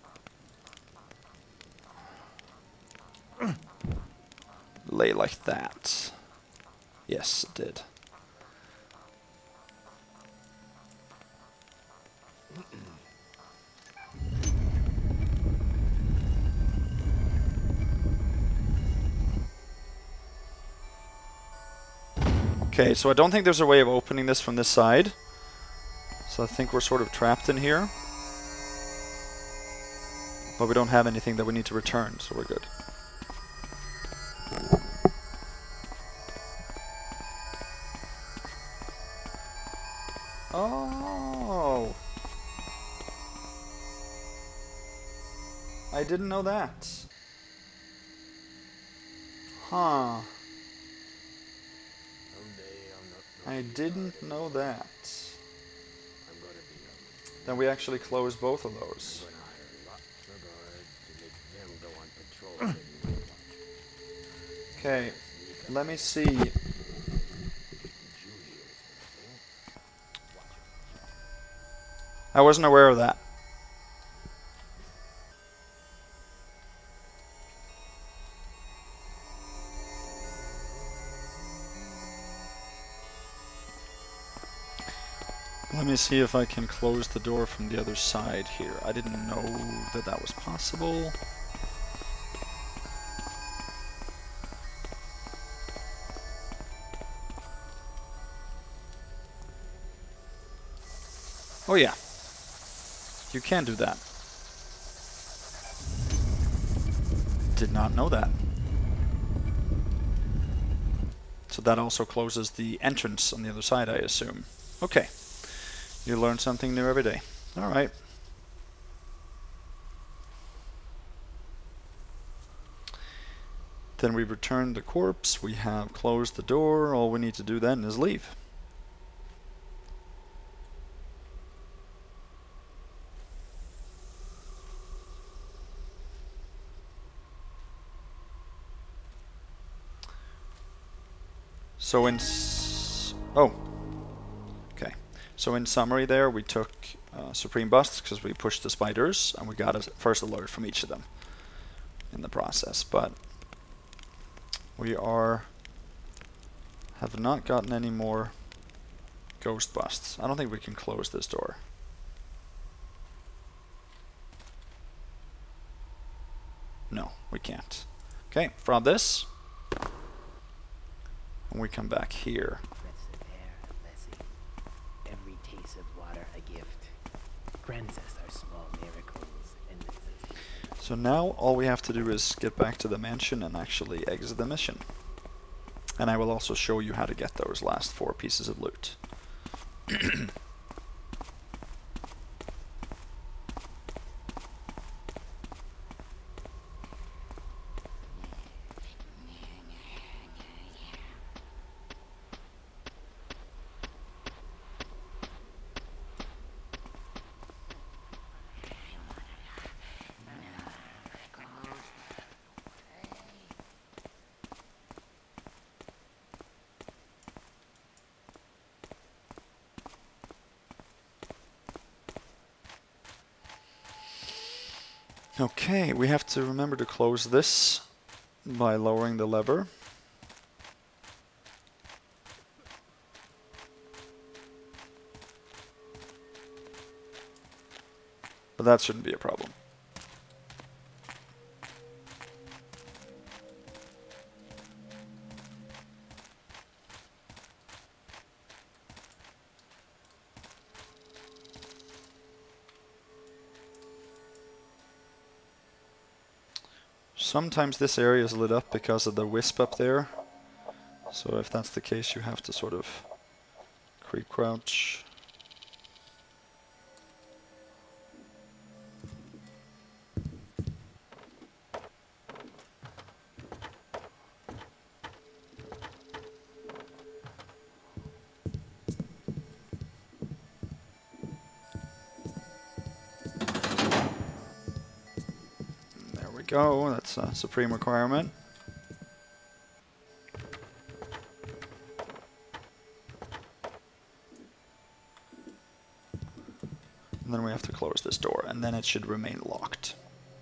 lay like that. Yes, it did. Okay, so I don't think there's a way of opening this from this side. So I think we're sort of trapped in here. But we don't have anything that we need to return, so we're good. Oh! I didn't know that. Huh. I didn't know that. Then we actually closed both of those. Okay, let me see. I wasn't aware of that. Let me see if I can close the door from the other side here. I didn't know that that was possible. Oh yeah, you can do that. Did not know that. So that also closes the entrance on the other side, I assume. Okay, you learn something new every day. All right. Then we return the corpse, we have closed the door, all we need to do then is leave. So in summary there, we took Supreme Busts because we pushed the spiders, and we got a first alert from each of them in the process, but we have not gotten any more ghost busts. I don't think we can close this door. No, we can't. Okay, from this, and we come back here. Every taste of water a gift. Grants us our small miracles and So now all we have to do is get back to the mansion and actually exit the mission. And I will also show you how to get those last 4 pieces of loot. Okay, we have to remember to close this by lowering the lever. But that shouldn't be a problem. Sometimes this area is lit up because of the wisp up there. So if that's the case, you have to sort of creep crouch. Go, that's a supreme requirement. And then we have to close this door, and then it should remain locked.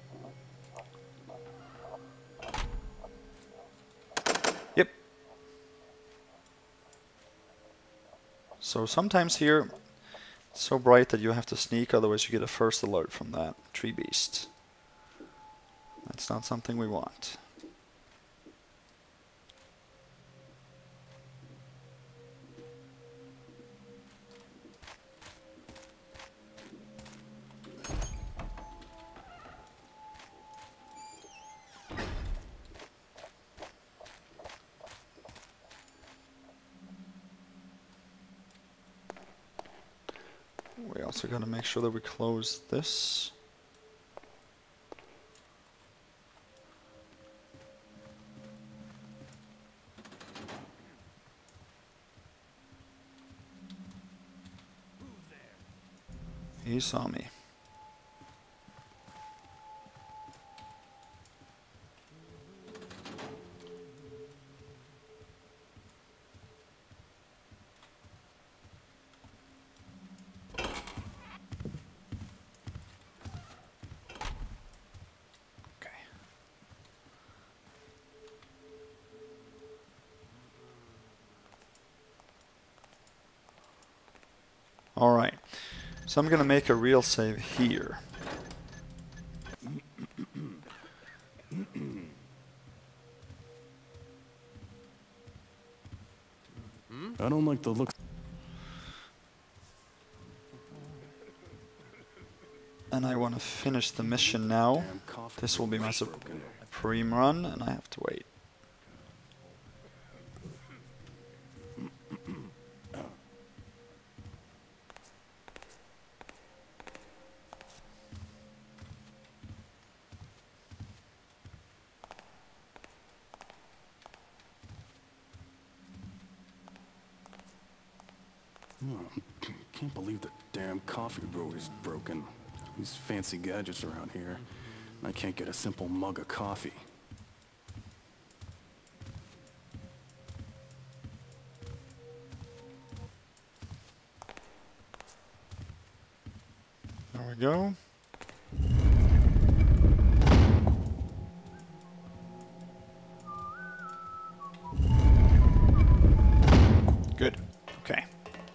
Yep. So sometimes here, it's so bright that you have to sneak, otherwise you get a first alert from that tree beast. That's not something we want. We also got to make sure that we close this. He saw me. Okay. All right. So I'm going to make a real save here. I don't like the look. And I want to finish the mission now. This will be my supreme run, and I have to wait. Can't believe the damn coffee brewer's broken. These fancy gadgets around here. I can't get a simple mug of coffee. There we go. Good. Okay.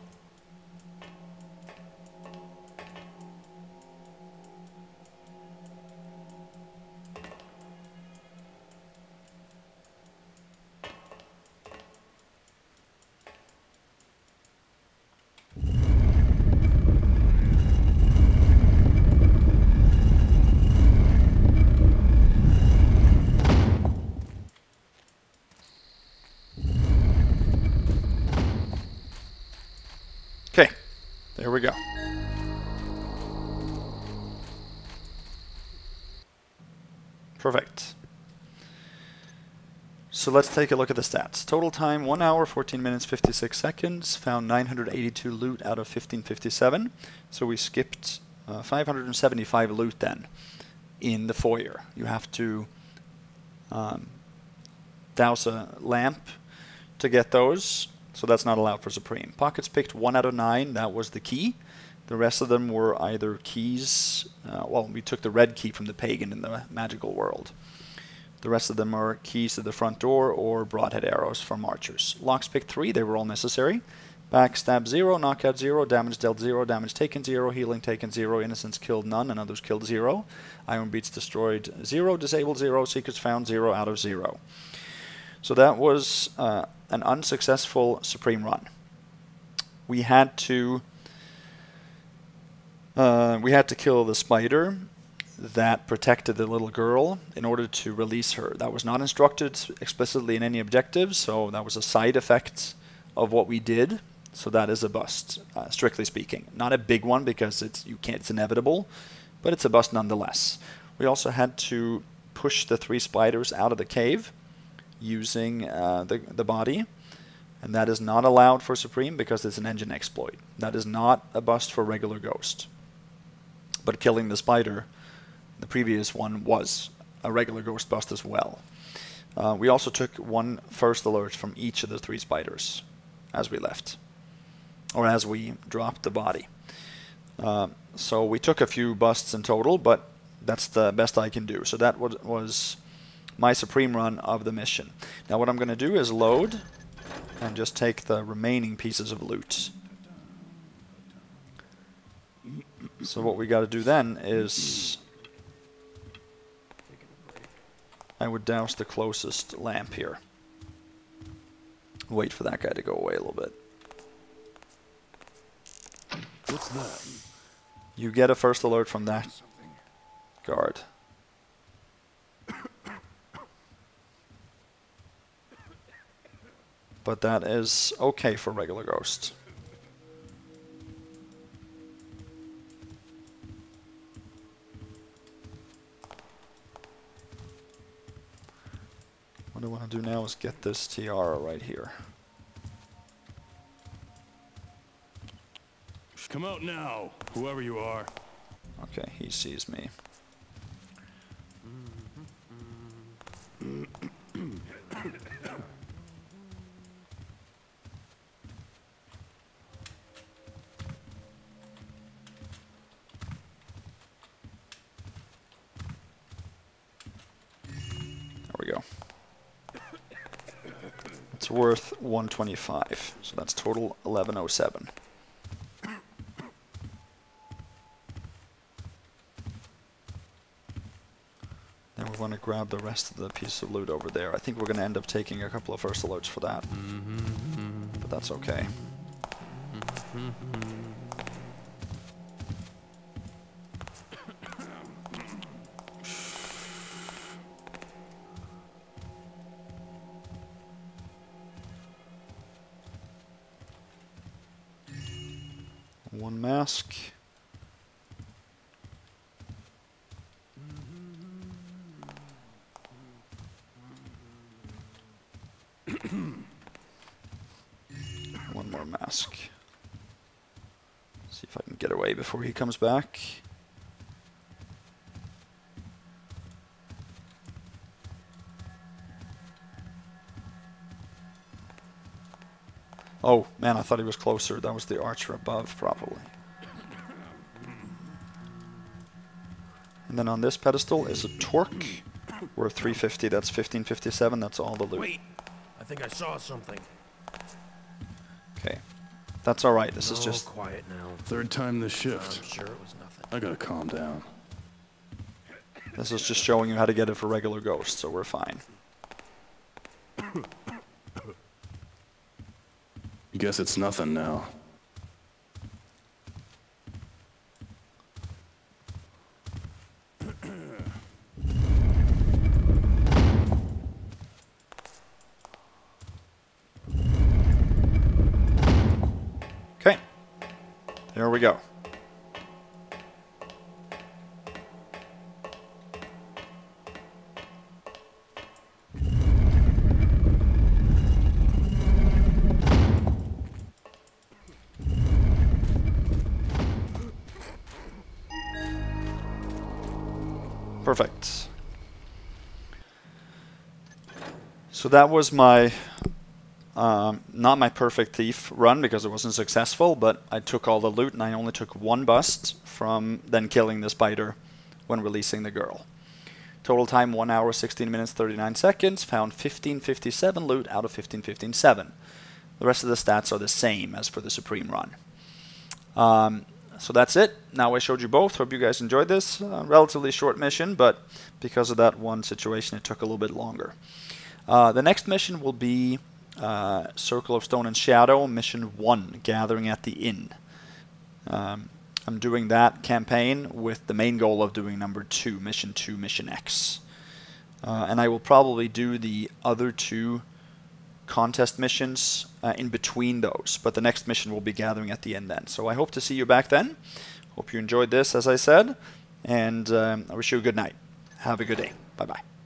Okay, there we go. Perfect. So let's take a look at the stats. Total time 1 hour, 14 minutes, 56 seconds. Found 982 loot out of 1557. So we skipped 575 loot then in the foyer. You have to douse a lamp to get those. So that's not allowed for Supreme. Pockets picked 1 out of 9. That was the key. The rest of them were either keys. Well, we took the red key from the pagan in the magical world. The rest of them are keys to the front door or broadhead arrows from archers. Locks picked 3. They were all necessary. Backstab 0, knockout 0, damage dealt 0, damage taken 0, healing taken 0, innocents killed none, and others killed 0. Iron beats destroyed 0, disabled 0, secrets found 0 out of 0. So that was an unsuccessful Supreme run. We had to kill the spider that protected the little girl in order to release her. That was not instructed explicitly in any objectives, so that was a side effect of what we did. So that is a bust, strictly speaking. Not a big one because it's inevitable, but it's a bust nonetheless. We also had to push the 3 spiders out of the cave using the body, and that is not allowed for Supreme because it's an engine exploit. That is not a bust for regular Ghost. But killing the spider, the previous one, was a regular Ghost bust as well. We also took 1 first alert from each of the 3 spiders as we left, or as we dropped the body. So we took a few busts in total, but that's the best I can do. So that was my Supreme run of the mission. Now what I'm going to do is load and just take the remaining pieces of loot. So what we got to do then is I would douse the closest lamp here. Wait for that guy to go away a little bit. What's that? You get a first alert from that guard. But that is okay for regular Ghost. What I want to do now is get this tiara right here. Come out now, whoever you are. Okay, he sees me. There we go. It's worth 125, so that's total 1107. Then we want to grab the rest of the piece of loot over there. I think we're going to end up taking a couple of first alerts for that, but that's okay. One mask. One more mask. See if I can get away before he comes back. Oh, man, I thought he was closer. That was the archer above, probably. And then on this pedestal is a torque. Worth 350, that's 1557, that's all the loot. Wait, I think I saw something. Okay. That's alright, this is just... quiet now. Third time this shift. I'm sure it was nothing. I gotta calm down. This is just showing you how to get it for regular ghosts, so we're fine. Guess it's nothing now. Okay. There we go. Perfect. So that was my, not my perfect thief run because it wasn't successful, but I took all the loot and I only took one bust from then killing the spider when releasing the girl. Total time 1 hour, 16 minutes, 39 seconds. Found 1557 loot out of 1557. The rest of the stats are the same as for the Supreme run. So that's it. Now I showed you both. Hope you guys enjoyed this. Relatively short mission, but because of that one situation, it took a little bit longer. The next mission will be Circle of Stone and Shadow, Mission 1, Gathering at the Inn. I'm doing that campaign with the main goal of doing number 2, Mission X. And I will probably do the other 2 contest missions in between those, but the next mission will be Gathering at the Inn then. So I hope to see you back then. Hope you enjoyed this, as I said, and I wish you a good night. Have a good day. Bye-bye.